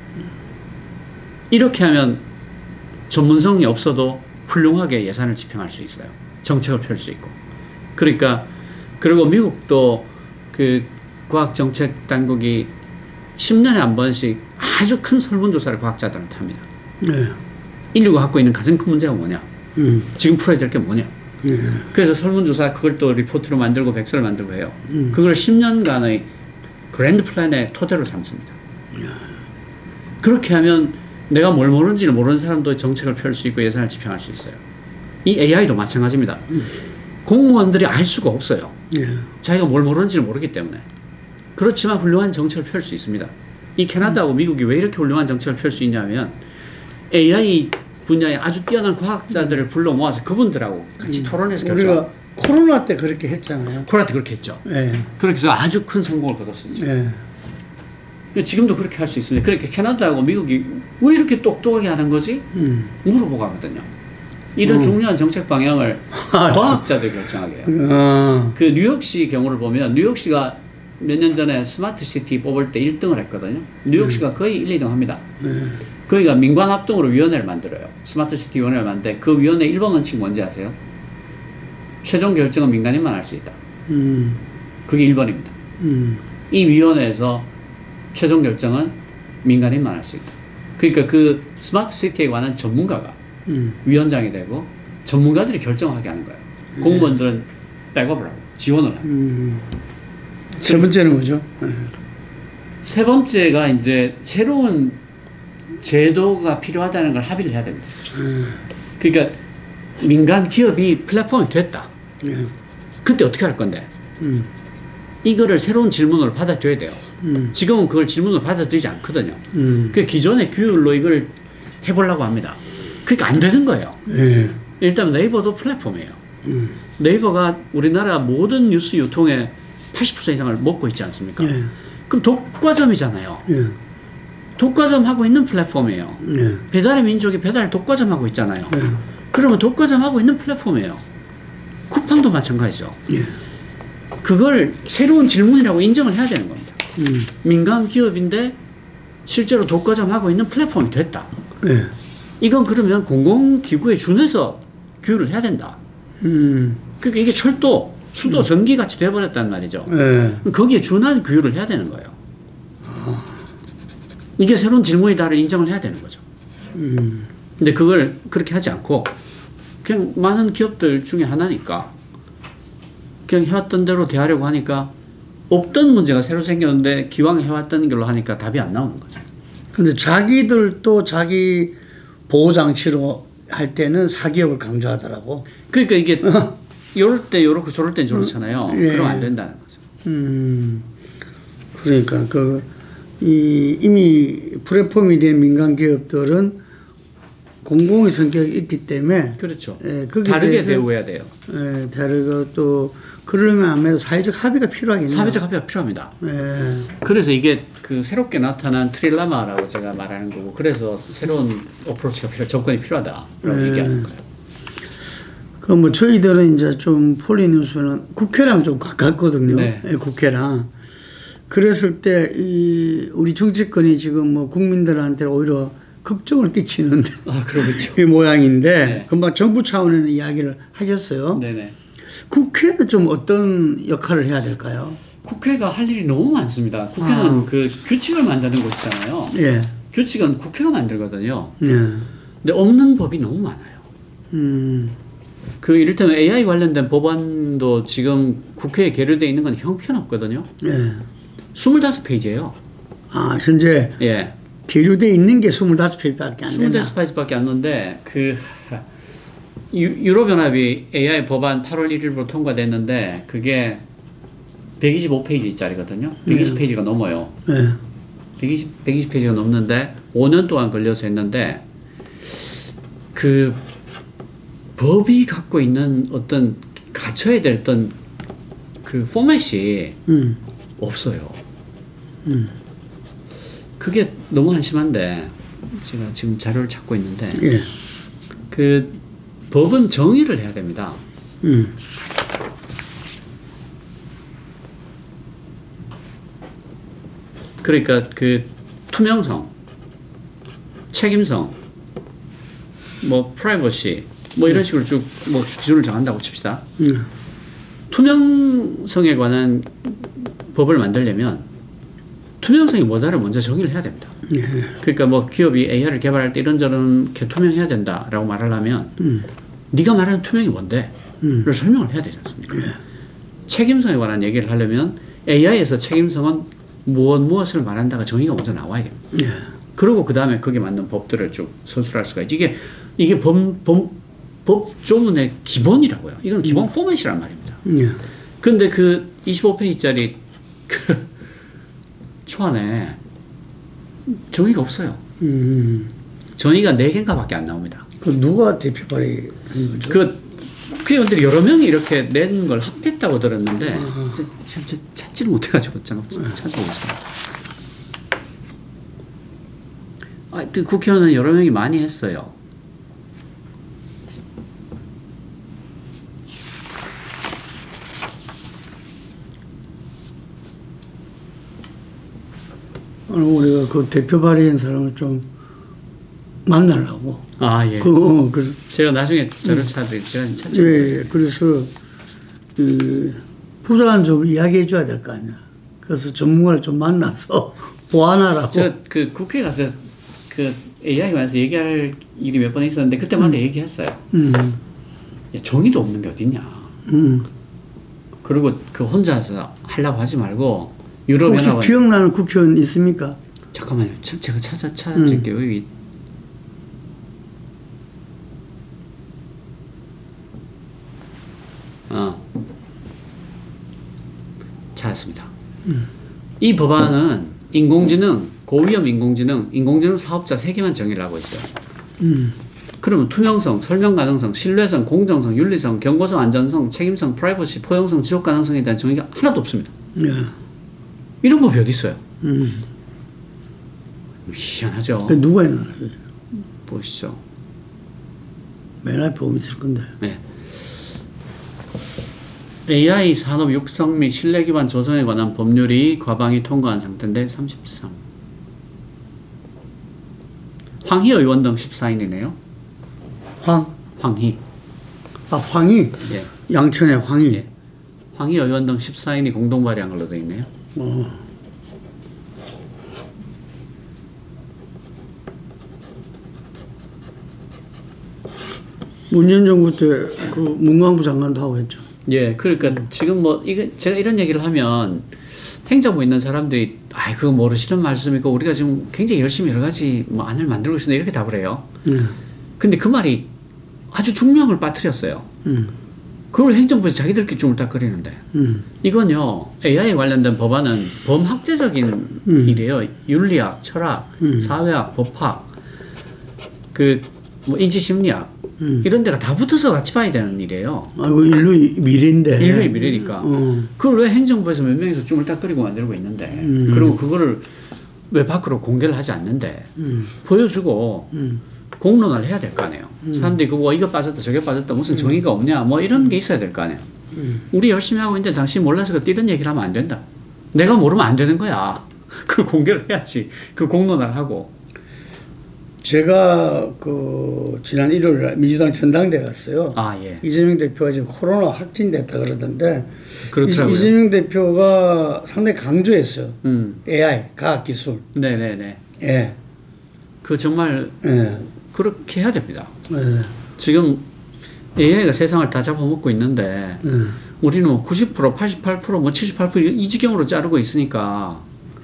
이렇게 하면 전문성이 없어도 훌륭하게 예산을 집행할 수 있어요. 정책을 펼 수 있고. 그러니까 그리고 미국도 그 과학정책당국이 10년에 한 번씩 아주 큰 설문조사를 과학자들한테 합니다. 인류가 갖고 있는 가장 큰 문제가 뭐냐? 지금 풀어야 될 게 뭐냐? 그래서 설문조사 그걸 또 리포트로 만들고 백서를 만들고 해요. 그걸 10년간의 그랜드 플랜의 토대로 삼습니다. 그렇게 하면 내가 뭘 모르는지를 모르는 사람도 정책을 펼 수 있고 예산을 집행할 수 있어요. 이 AI도 마찬가지입니다. 공무원들이 알 수가 없어요. 자기가 뭘 모르는지를 모르기 때문에. 그렇지만 훌륭한 정책을 펼 수 있습니다. 이 캐나다하고 미국이 왜 이렇게 훌륭한 정책을 펼 수 있냐면 AI 분야에 아주 뛰어난 과학자들을 불러 모아서 그분들하고 같이 토론해서 결정. 우리가 코로나 때 그렇게 했잖아요. 코로나 때 그렇게 했죠. 그렇게 해서 아주 큰 성공을 거뒀었죠. 지금도 그렇게 할 수 있습니다. 그러니까 캐나다하고 미국이 왜 이렇게 똑똑하게 하는 거지? 물어보고 하거든요. 이런 중요한 정책 방향을 과학자들이 결정하게 해요. 그 뉴욕시 경우를 보면 뉴욕시가 몇 년 전에 스마트 시티 뽑을 때 1등을 했거든요. 뉴욕시가 거의 1, 2등 합니다. 거기가 민관 합동으로 위원회를 만들어요. 스마트 시티 위원회를 만드는데 그 위원회 1번 원칙 뭔지 아세요? 최종 결정은 민간인만 할 수 있다. 그게 1번입니다. 이 위원회에서 최종 결정은 민간인만 할 수 있다. 그러니까 그 스마트 시티에 관한 전문가가 위원장이 되고 전문가들이 결정하게 하는 거예요. 공무원들은 백업을 하고 지원을 하고. 세 번째는 뭐죠? 세 번째가 이제 새로운 제도가 필요하다는 걸 합의를 해야 됩니다. 그러니까 민간 기업이 플랫폼이 됐다. 그때 어떻게 할 건데? 이거를 새로운 질문으로 받아줘야 돼요. 지금은 그걸 질문으로 받아들이지 않거든요. 그 기존의 규율로 이걸 해보려고 합니다. 그러니까 안 되는 거예요. 일단 네이버도 플랫폼이에요. 네이버가 우리나라 모든 뉴스 유통의 80% 이상을 먹고 있지 않습니까? 그럼 독과점이잖아요. 독과점 하고 있는 플랫폼이에요. 배달의 민족이 배달 독과점 하고 있잖아요. 그러면 독과점 하고 있는 플랫폼이에요. 쿠팡도 마찬가지죠. 그걸 새로운 질문이라고 인정을 해야 되는 겁니다. 민간 기업인데 실제로 독과점 하고 있는 플랫폼이 됐다. 이건 그러면 공공기구에 준해서 규율을 해야 된다. 그러니까 이게 철도, 수도, 전기 같이 돼버렸단 말이죠. 거기에 준한 규율을 해야 되는 거예요. 이게 새로운 질문이다를 인정을 해야 되는 거죠. 근데 그걸 그렇게 하지 않고 그냥 많은 기업들 중에 하나니까 그냥 해왔던 대로 대하려고 하니까 없던 문제가 새로 생겼는데 기왕 해왔던 걸로 하니까 답이 안 나오는 거죠. 근데 자기들도 자기 보호장치로 할 때는 사기업을 강조하더라고. 그러니까 이게 요럴 때 요렇고 저럴 땐 저렇잖아요. 그러면 안 된다는 거죠. 그러니까 이미 플랫폼이 된 민간 기업들은 공공의 성격이 있기 때문에 그렇죠. 다르게 대우해야 돼요. 다르고 또 그러려면 아무래도 사회적 합의가 필요하겠네요. 사회적 합의가 필요합니다. 그래서 이게 그 새롭게 나타난 트릴라마라고 제가 말하는 거고, 그래서 새로운 어프로치가 접근이 필요하다라고 얘기하는 거예요. 뭐 저희들은 이제 좀 폴리뉴스는 국회랑 좀 가깝거든요. 네. 국회랑. 그랬을 때 우리 정치권이 지금 뭐 국민들한테 오히려 걱정을 끼치는 그렇죠. 이 모양인데, 네. 금방 정부 차원에는 이야기를 하셨어요. 네네. 국회는 좀 어떤 역할을 해야 될까요? 국회가 할 일이 너무 많습니다. 국회는 그 규칙을 만드는 곳이잖아요. 규칙은 국회가 만들거든요. 근데 없는 법이 너무 많아요. 그 이를테면 AI 관련된 법안도 지금 국회에 계류되어 있는 건 형편없거든요. 25페이지예요. 현재 계류되어 있는 게 25페이지밖에 안 된다. 25페이지밖에 안 되는데 유럽연합이 AI 법안 8월 1일부터 통과됐는데 그게 125페이지짜리거든요. 120페이지가 넘어요. 120페이지가 넘는데 5년 동안 걸려서 했는데 그 법이 갖고 있는 어떤 갖춰야 될 어떤 그 포맷이 없어요. 그게 너무 한심한데 제가 지금 자료를 찾고 있는데 그 법은 정의를 해야 됩니다. 그러니까 그 투명성, 책임성, 뭐 프라이버시 뭐 이런 식으로 쭉 뭐 기준을 정한다고 칩시다. 투명성에 관한 법을 만들려면 투명성이 뭐다를 먼저 정의를 해야 됩니다. 그러니까 뭐 기업이 AI를 개발할 때 이런저런 게 투명해야 된다라고 말하려면 네가 말하는 투명이 뭔데? 를 설명을 해야 되지 않습니까? 책임성에 관한 얘기를 하려면 AI에서 책임성은 무엇을 말한다가 정의가 먼저 나와야 됩니다. 그리고 그 다음에 거기에 맞는 법들을 쭉 선술할 수가 있지. 이게 법조문의 기본이라고요. 이건 기본 포맷이란 말입니다. 그런데 그 25페이지짜리 그 초안에 정의가 없어요. 정의가 4개인가 밖에 안 나옵니다. 그 누가 대표 발의한 거죠? 그 국회의원들이 여러 명이 이렇게 낸 걸 합했다고 들었는데 현재 찾지를 못해가지고 찾아보겠습니다. 국회의원은 여러 명이 많이 했어요. 우리가 그 대표 발의한 사람을 좀 만나려고. 아, 예. 그래서 제가 나중에 저를 찾을게요. 예, 그래서 부자한 좀 이야기해 줘야 될 거 아니야. 그래서 전문가를 좀 만나서 보완하라고. 제가 그 국회 가서 그 AI 관해서 얘기할 일이 몇 번 있었는데 그때마다 얘기했어요. 야, 정의도 없는 게 어딨냐. 그리고 그 혼자서 하려고 하지 말고 유럽연합은 혹시 기억나는 국회의원 있습니까? 잠깐만요. 제가 찾아줄게요. 여기 찾았습니다. 이 법안은 인공지능, 고위험 인공지능 사업자 3개만 정의를 하고 있어요. 그러면 투명성, 설명 가능성, 신뢰성, 공정성, 윤리성, 경고성, 안전성, 책임성, 프라이버시, 포용성, 지속 가능성에 대한 정의가 하나도 없습니다. 이런 법이 어디 있어요? 희한하죠. 누가 했나? 보시죠. 맨 앞에 보면 있을 건데. 네. AI 산업 육성 및 신뢰 기반 조성에 관한 법률이 과방위 통과한 상태인데 33. 황희 의원 등 14인이네요. 황희. 아, 황희? 예. 양천의 황희. 예. 황희 의원 등 14인이 공동 발의한 걸로 되어 있네요. 문재인 정부 때 그 문광부 장관도 하고 했죠. 예, 그러니까 지금 뭐 이게 제가 이런 얘기를 하면 행정부 있는 사람들이 그거 모르시는 말씀이고 우리가 지금 굉장히 열심히 여러 가지 뭐 안을 만들고 있습니다 이렇게 답을 해요. 근데 그 말이 아주 중요함을 빠뜨렸어요. 그걸 행정부에서 자기들끼리 주물딱거리는데 이건요 AI 관련된 법안은 범학제적인 일이에요. 윤리학, 철학, 사회학, 법학, 그 뭐 인지심리학 이런 데가 다 붙어서 같이 봐야 되는 일이에요. 아이고 인류의 미래인데. 인류의 미래니까. 그걸 왜 행정부에서 몇 명이서 주물딱거리고 만들고 있는데 그리고 그거를 왜 밖으로 공개를 하지 않는데 보여주고 공론화를 해야 될 거 아니에요. 사람들이 그거 이거 빠졌다 저게 빠졌다 무슨 정의가 없냐 뭐 이런 게 있어야 될 거 아니에요. 우리 열심히 하고 있는데 당신 몰라서 이런 얘기를 하면 안 된다. 내가 모르면 안 되는 거야. 그걸 공개를 해야지. 그 공론화를 하고. 제가 그 지난 일요일 민주당 전당대 갔어요. 예. 이재명 대표가 지금 코로나 확진됐다 그러던데 그렇더라고요. 이재명 대표가 상당히 강조했어요. AI 과학기술. 네네네. 예. 그 정말 그렇게 해야 됩니다. 네. 지금 AI가 세상을 다 잡아먹고 있는데 우리는 뭐 90%, 88%, 뭐 78%이 지경으로 자르고 있으니까.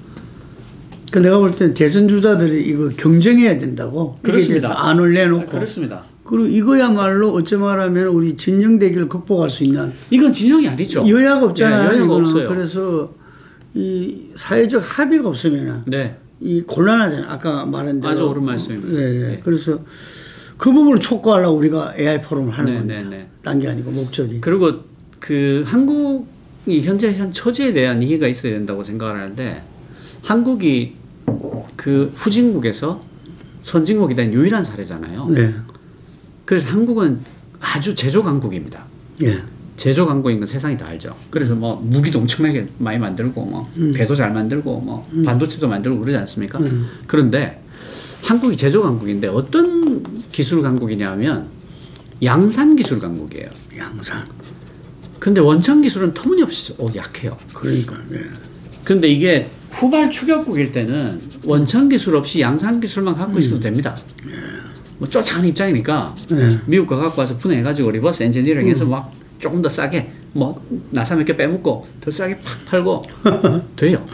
그 내가 볼 때는 대선 주자들이 이거 경쟁해야 된다고. 그렇습니다. 안을 내놓고. 그렇습니다. 그리고 이거야말로 어찌 말하면 우리 진영 대결을 극복할 수 있는. 이건 진영이 아니죠. 여야가 없잖아요. 네, 여야가 없어요. 그래서 이 사회적 합의가 없으면 이 곤란하잖아요. 아까 말한 대로. 아주 옳은 말씀입니다. 네. 그래서 그 부분을 촉구하려고 우리가 AI 포럼을 하는 겁니다. 딴 게 아니고 목적이. 그리고 그 한국이 현재 현 처지에 대한 이해가 있어야 된다고 생각을 하는데 한국이 그 후진국에서 선진국이 된 유일한 사례잖아요. 네. 그래서 한국은 아주 제조 강국입니다. 예. 제조 강국인 건 세상이 다 알죠. 그래서 뭐 무기도 엄청나게 많이 만들고 뭐 배도 잘 만들고 뭐 반도체도 만들고 그러지 않습니까? 그런데 한국이 제조 강국인데 어떤 기술 강국이냐면 양산 기술 강국이에요. 양산. 근데 원천 기술은 터무니없이 약해요. 그러니까. 네. 근데 이게 후발 추격국일 때는 원천 기술 없이 양산 기술만 갖고 있어도 됩니다. 뭐 쫓아가는 입장이니까 미국 거 갖고 와서 분해해가지고 리버스 엔지니어링해서 막 조금 더 싸게 뭐 나사 몇 개 빼먹고 더 싸게 팍 팔고 돼요.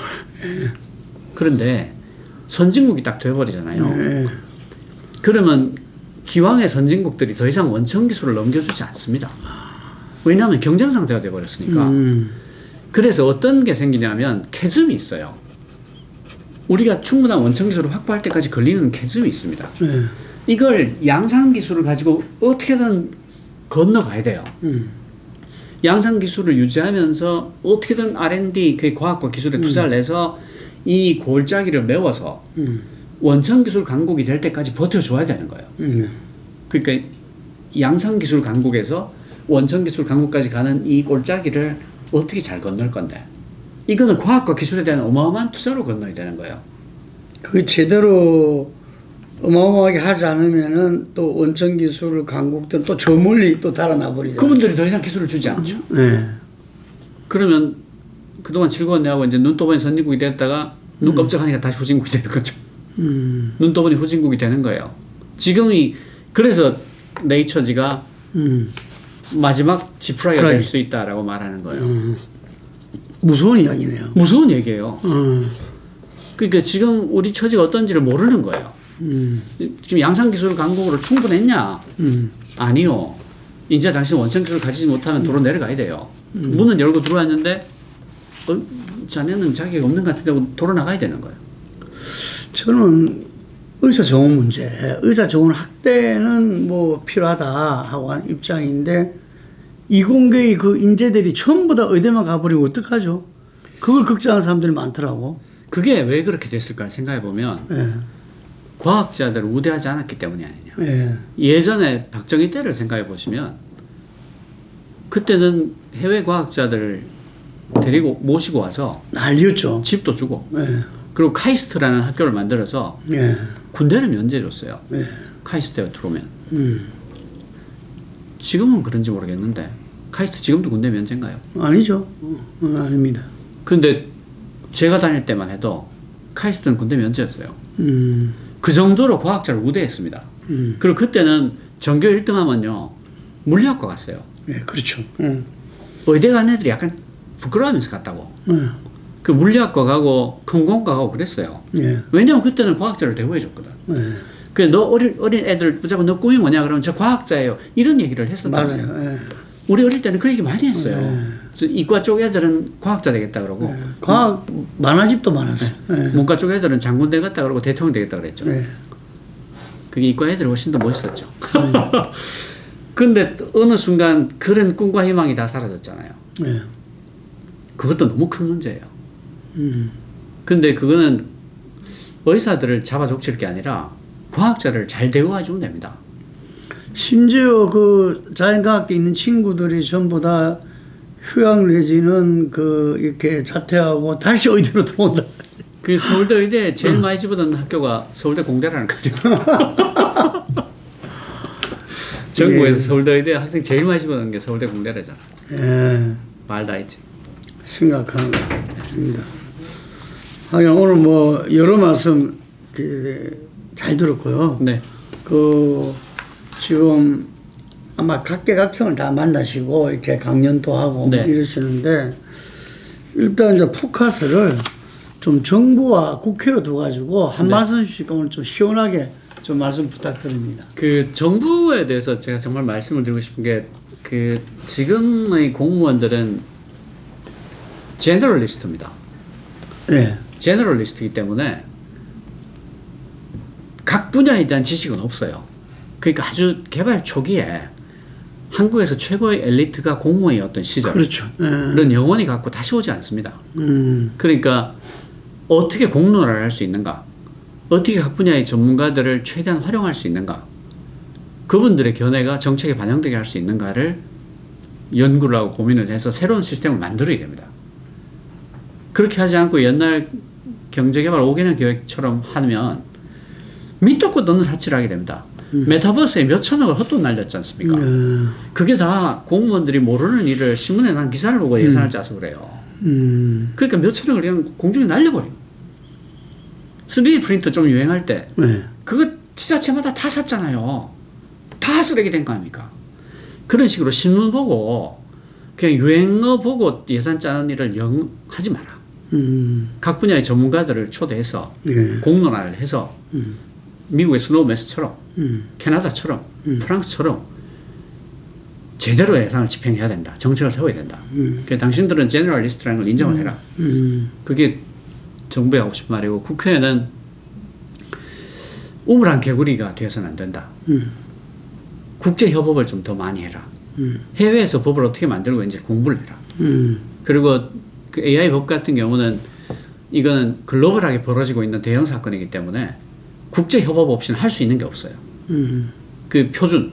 그런데 선진국이 딱 돼버리잖아요. 그러면 기왕의 선진국들이 더 이상 원천 기술을 넘겨주지 않습니다. 왜냐하면 경쟁 상태가 돼버렸으니까. 그래서 어떤 게 생기냐면 캐즘이 있어요. 우리가 충분한 원천 기술을 확보할 때까지 걸리는 캐즘이 있습니다. 이걸 양산 기술을 가지고 어떻게든 건너가야 돼요. 양산 기술을 유지하면서 어떻게든 R&D, 그 과학과 기술에 투자를 해서 이 골짜기를 메워서 원천 기술 강국이 될 때까지 버텨줘야 되는 거예요. 그러니까 양산 기술 강국에서 원천 기술 강국까지 가는 이 골짜기를 어떻게 잘 건널 건데 이거는 과학과 기술에 대한 어마어마한 투자로 건너야 되는 거예요. 그 제대로 어마어마하게 하지 않으면은 또 원천 기술을 강국들은 또 저 멀리 또 달아나 버리죠. 그분들이 더 이상 기술을 주지 않죠. 네. 그러면 그동안 즐거운 내하고 이제 눈떠보니 선진국이 됐다가 눈 깜짝하니까 다시 후진국이 되는 거죠. 눈떠보니 후진국이 되는 거예요. 지금이 그래서 네이처지가 마지막 지푸라기가 될 수 있다라고 말하는 거예요. 무서운 이야기네요. 무서운 얘기예요. 그러니까 지금 우리 처지가 어떤지를 모르는 거예요. 지금 양산기술 강국으로 충분했냐? 아니요. 이제 당신 원천기술을 가지지 못하면 도로 내려가야 돼요. 문은 열고 들어왔는데 자네는 자격이 없는 것 같은데 도로 나가야 되는 거예요. 저는 의사 정원 문제, 의사 정원 확대는 뭐 필요하다 하고 한 입장인데 이공계의 그 인재들이 전부 다 의대만 가버리고 어떡하죠? 그걸 걱정하는 사람들이 많더라고. 그게 왜 그렇게 됐을까 생각해 보면 네. 과학자들을 우대하지 않았기 때문이 아니냐. 네. 예전에 박정희 때를 생각해 보시면 그때는 해외 과학자들을 데리고 모시고 와서 난리였죠. 집도 주고 네. 그리고 카이스트라는 학교를 만들어서 네. 군대를 면제해줬어요. 네. 카이스트에 들어오면. 지금은 그런지 모르겠는데 카이스트 지금도 군대 면제인가요? 아니죠. 아닙니다. 그런데 제가 다닐 때만 해도 카이스트는 군대 면제였어요. 그 정도로 과학자를 우대했습니다. 그리고 그때는 전교 1등 하면요 물리학과 갔어요. 네, 그렇죠. 의대 간 애들이 약간 부끄러워하면서 갔다고. 그 물리학과 가고 컴공과 가고 그랬어요. 네. 왜냐하면 그때는 과학자를 대우해줬거든. 네. 그래 너 어린 애들 붙잡고 너 꿈이 뭐냐 그러면 저 과학자예요. 이런 얘기를 했었단 말이에요. 맞아요. 네. 우리 어릴 때는 그 얘기 많이 했어요. 네. 이과 쪽 애들은 과학자 되겠다 그러고. 네. 과학 만화집도 많았어요. 네. 문과 쪽 애들은 장군 되겠다 그러고 대통령 되겠다 그랬죠. 네. 그게 이과 애들이 훨씬 더 멋있었죠. 그런데 어느 순간 그런 꿈과 희망이 다 사라졌잖아요. 네. 그것도 너무 큰 문제예요. 근데 그거는 의사들을 잡아 족칠 게 아니라 과학자를 잘 대우해 주면 됩니다. 심지어 그 자연과학대 있는 친구들이 전부 다 휴학 내지는 그 이렇게 자퇴하고 다시 의대로 들어온다. 그 서울대 의대 제일 많이 집어넣는 학교가 서울대 공대라는 거죠. 전국에서 예. 서울대 의대 학생 제일 많이 집어넣는 게 서울대 공대라잖아. 예. 말 다 있지. 심각한 겁니다. 하긴 오늘 뭐 여러 말씀 잘 들었고요. 네. 그 지금 아마 각계각층을 다 만나시고 이렇게 강연도 하고 네. 이러시는데 일단 이제 포커스를 좀 정부와 국회로 둬가지고 한 네. 말씀씩 오늘 좀 시원하게 좀 말씀 부탁드립니다. 그 정부에 대해서 제가 정말 말씀을 드리고 싶은 게 그 지금의 공무원들은 제너럴리스트입니다. 네. 제너럴리스트이기 때문에 각 분야에 대한 지식은 없어요. 그러니까 아주 개발 초기에 한국에서 최고의 엘리트가 공무원이었던 시절 그렇죠. 그런 영원히 갖고 다시 오지 않습니다. 그러니까 어떻게 공론화를 할 수 있는가, 어떻게 각 분야의 전문가들을 최대한 활용할 수 있는가, 그분들의 견해가 정책에 반영되게 할 수 있는가를 연구를 하고 고민을 해서 새로운 시스템을 만들어야 됩니다. 그렇게 하지 않고 옛날 경제개발 5개년 계획처럼 하면 밑도 끝 없는 사치를 하게 됩니다. 메타버스에 몇 천억을 헛돈 날렸지 않습니까? 그게 다 공무원들이 모르는 일을 신문에 난 기사를 보고 예산을 짜서 그래요. 그러니까 몇 천억을 그냥 공중에 날려버려요. 3D 프린터 좀 유행할 때 그거 지자체마다 다 샀잖아요. 다 쓰레기 된 거 아닙니까? 그런 식으로 신문 보고 그냥 유행어 보고 예산 짜는 일을 하지 마라. 각 분야의 전문가들을 초대해서 공론화를 해서 미국의 스노우매스처럼 캐나다처럼 프랑스처럼 제대로 예산을 집행해야 된다. 정책을 세워야 된다. 그러니까 당신들은 제너럴리스트라는 걸 인정을 해라. 그게 정부에 하고 싶은 말이고 국회에는 우물한 개구리가 되어서는 안 된다. 국제협업을 좀 더 많이 해라. 해외에서 법을 어떻게 만들고 있는지 공부를 해라. 그리고 그 AI 법 같은 경우는 이거는 글로벌하게 벌어지고 있는 대형 사건이기 때문에 국제협업 없이는 할 수 있는 게 없어요. 그 표준,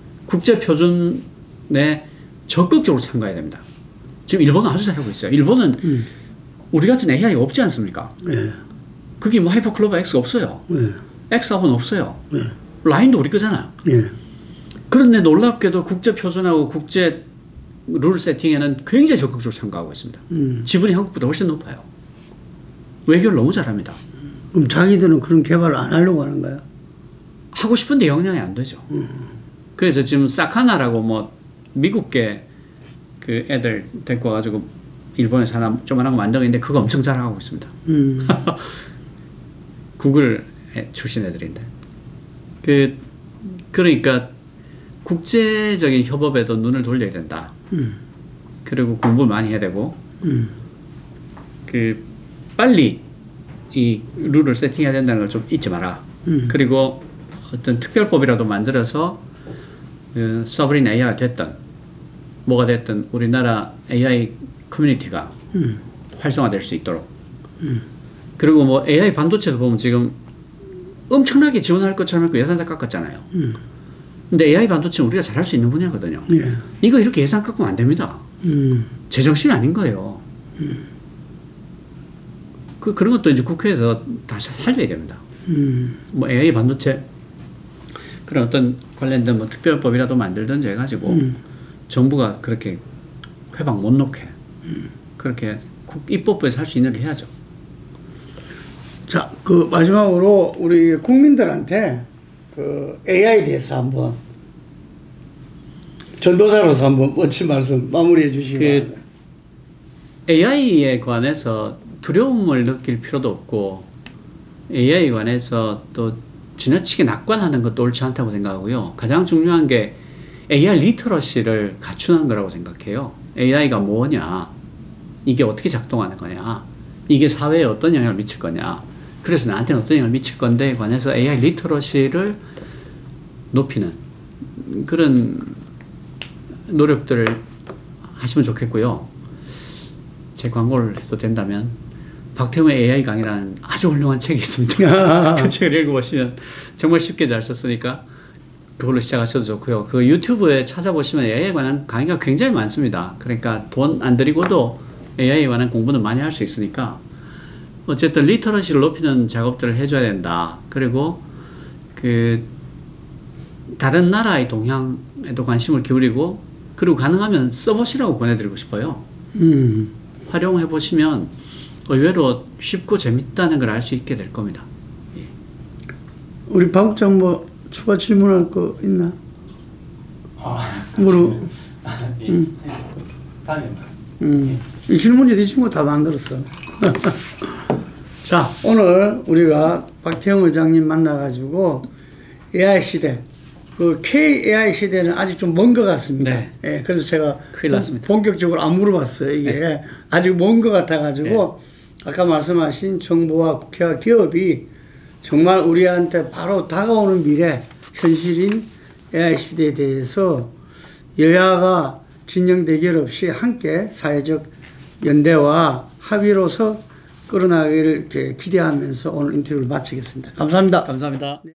국제표준에 적극적으로 참가해야 됩니다. 지금 일본은 아주 잘하고 있어요. 일본은 우리 같은 AI가 없지 않습니까? 네. 그게 뭐 하이퍼클로버 X가 없어요. 네. X하고는 없어요. 네. 라인도 우리 거잖아요. 네. 그런데 놀랍게도 국제 표준하고 국제 룰 세팅에는 굉장히 적극적으로 참가하고 있습니다. 지분이 한국보다 훨씬 높아요. 외교를 너무 잘합니다. 그럼 자기들은 그런 개발을 안 하려고 하는 거예요? 하고 싶은데 역량이 안 되죠. 그래서 지금 사카나라고 뭐 미국계 그 애들 데리고 와가지고 일본에서 하나 조그만한 거 만들고 있는데 그거 엄청 잘하고 있습니다. 구글 출신 애들인데. 그러니까 국제적인 협업에도 눈을 돌려야 된다. 그리고 공부를 많이 해야 되고, 빨리 이 룰을 세팅해야 된다는 걸 좀 잊지 마라. 그리고 어떤 특별법이라도 만들어서 서브린 AI가 됐든 뭐가 됐든 우리나라 AI 커뮤니티가 활성화될 수 있도록. 그리고 뭐 AI 반도체도 보면 지금 엄청나게 지원할 것처럼 했고 예산 다 깎았잖아요. 근데 AI 반도체는 우리가 잘할 수 있는 분야거든요. 예. 이거 이렇게 예산 깎으면 안 됩니다. 제정신이 아닌 거예요. 그런 것도 이제 국회에서 다 살려야 됩니다. 뭐 AI 반도체 그런 어떤 관련된 뭐 특별법이라도 만들든지 해가지고 정부가 그렇게 회방 못 놓게 그렇게 입법부에서 할 수 있는 일 해야죠. 자, 그 마지막으로 우리 국민들한테 그 AI에 대해서 한번 전도사로서 한번 멋진 말씀 마무리해 주시기 바랍니다. AI에 관해서 두려움을 느낄 필요도 없고 AI에 관해서 또 지나치게 낙관하는 것도 옳지 않다고 생각하고요. 가장 중요한 게 AI 리터러시를 갖추는 거라고 생각해요. AI가 뭐냐, 이게 어떻게 작동하는 거냐, 이게 사회에 어떤 영향을 미칠 거냐, 그래서 나한테는 어떤 영향을 미칠 건데에 관해서 AI 리터러시를 높이는 그런 노력들을 하시면 좋겠고요. 제 광고를 해도 된다면 박태웅의 AI 강의라는 아주 훌륭한 책이 있습니다. 그 책을 읽어보시면 정말 쉽게 잘 썼으니까 그걸로 시작하셔도 좋고요. 그 유튜브에 찾아보시면 AI에 관한 강의가 굉장히 많습니다. 그러니까 돈 안 들이고도 AI에 관한 공부는 많이 할 수 있으니까 어쨌든 리터러시를 높이는 작업들을 해줘야 된다. 그리고 다른 나라의 동향에도 관심을 기울이고 그리고 가능하면 써보시라고 보내드리고 싶어요. 활용해 보시면 의외로 쉽고 재밌다는 걸 알 수 있게 될 겁니다. 예. 우리 박 국장 뭐 추가 질문할 거 있나? 이 질문이 이 친구 다 만들었어. 자, 오늘 우리가 박태웅 의장님 만나가지고 AI 시대, 그 K-AI 시대는 아직 좀 먼 것 같습니다. 네. 예, 그래서 제가 큰일 났습니다. 본격적으로 안 물어봤어요. 이게 네. 아직 먼 것 같아가지고 네. 아까 말씀하신 정부와 국회와 기업이 정말 우리한테 바로 다가오는 미래, 현실인 AI 시대에 대해서 여야가 진영 대결 없이 함께 사회적 연대와 합의로서 끌어나가기를 이렇게 기대하면서 오늘 인터뷰를 마치겠습니다. 감사합니다. 감사합니다.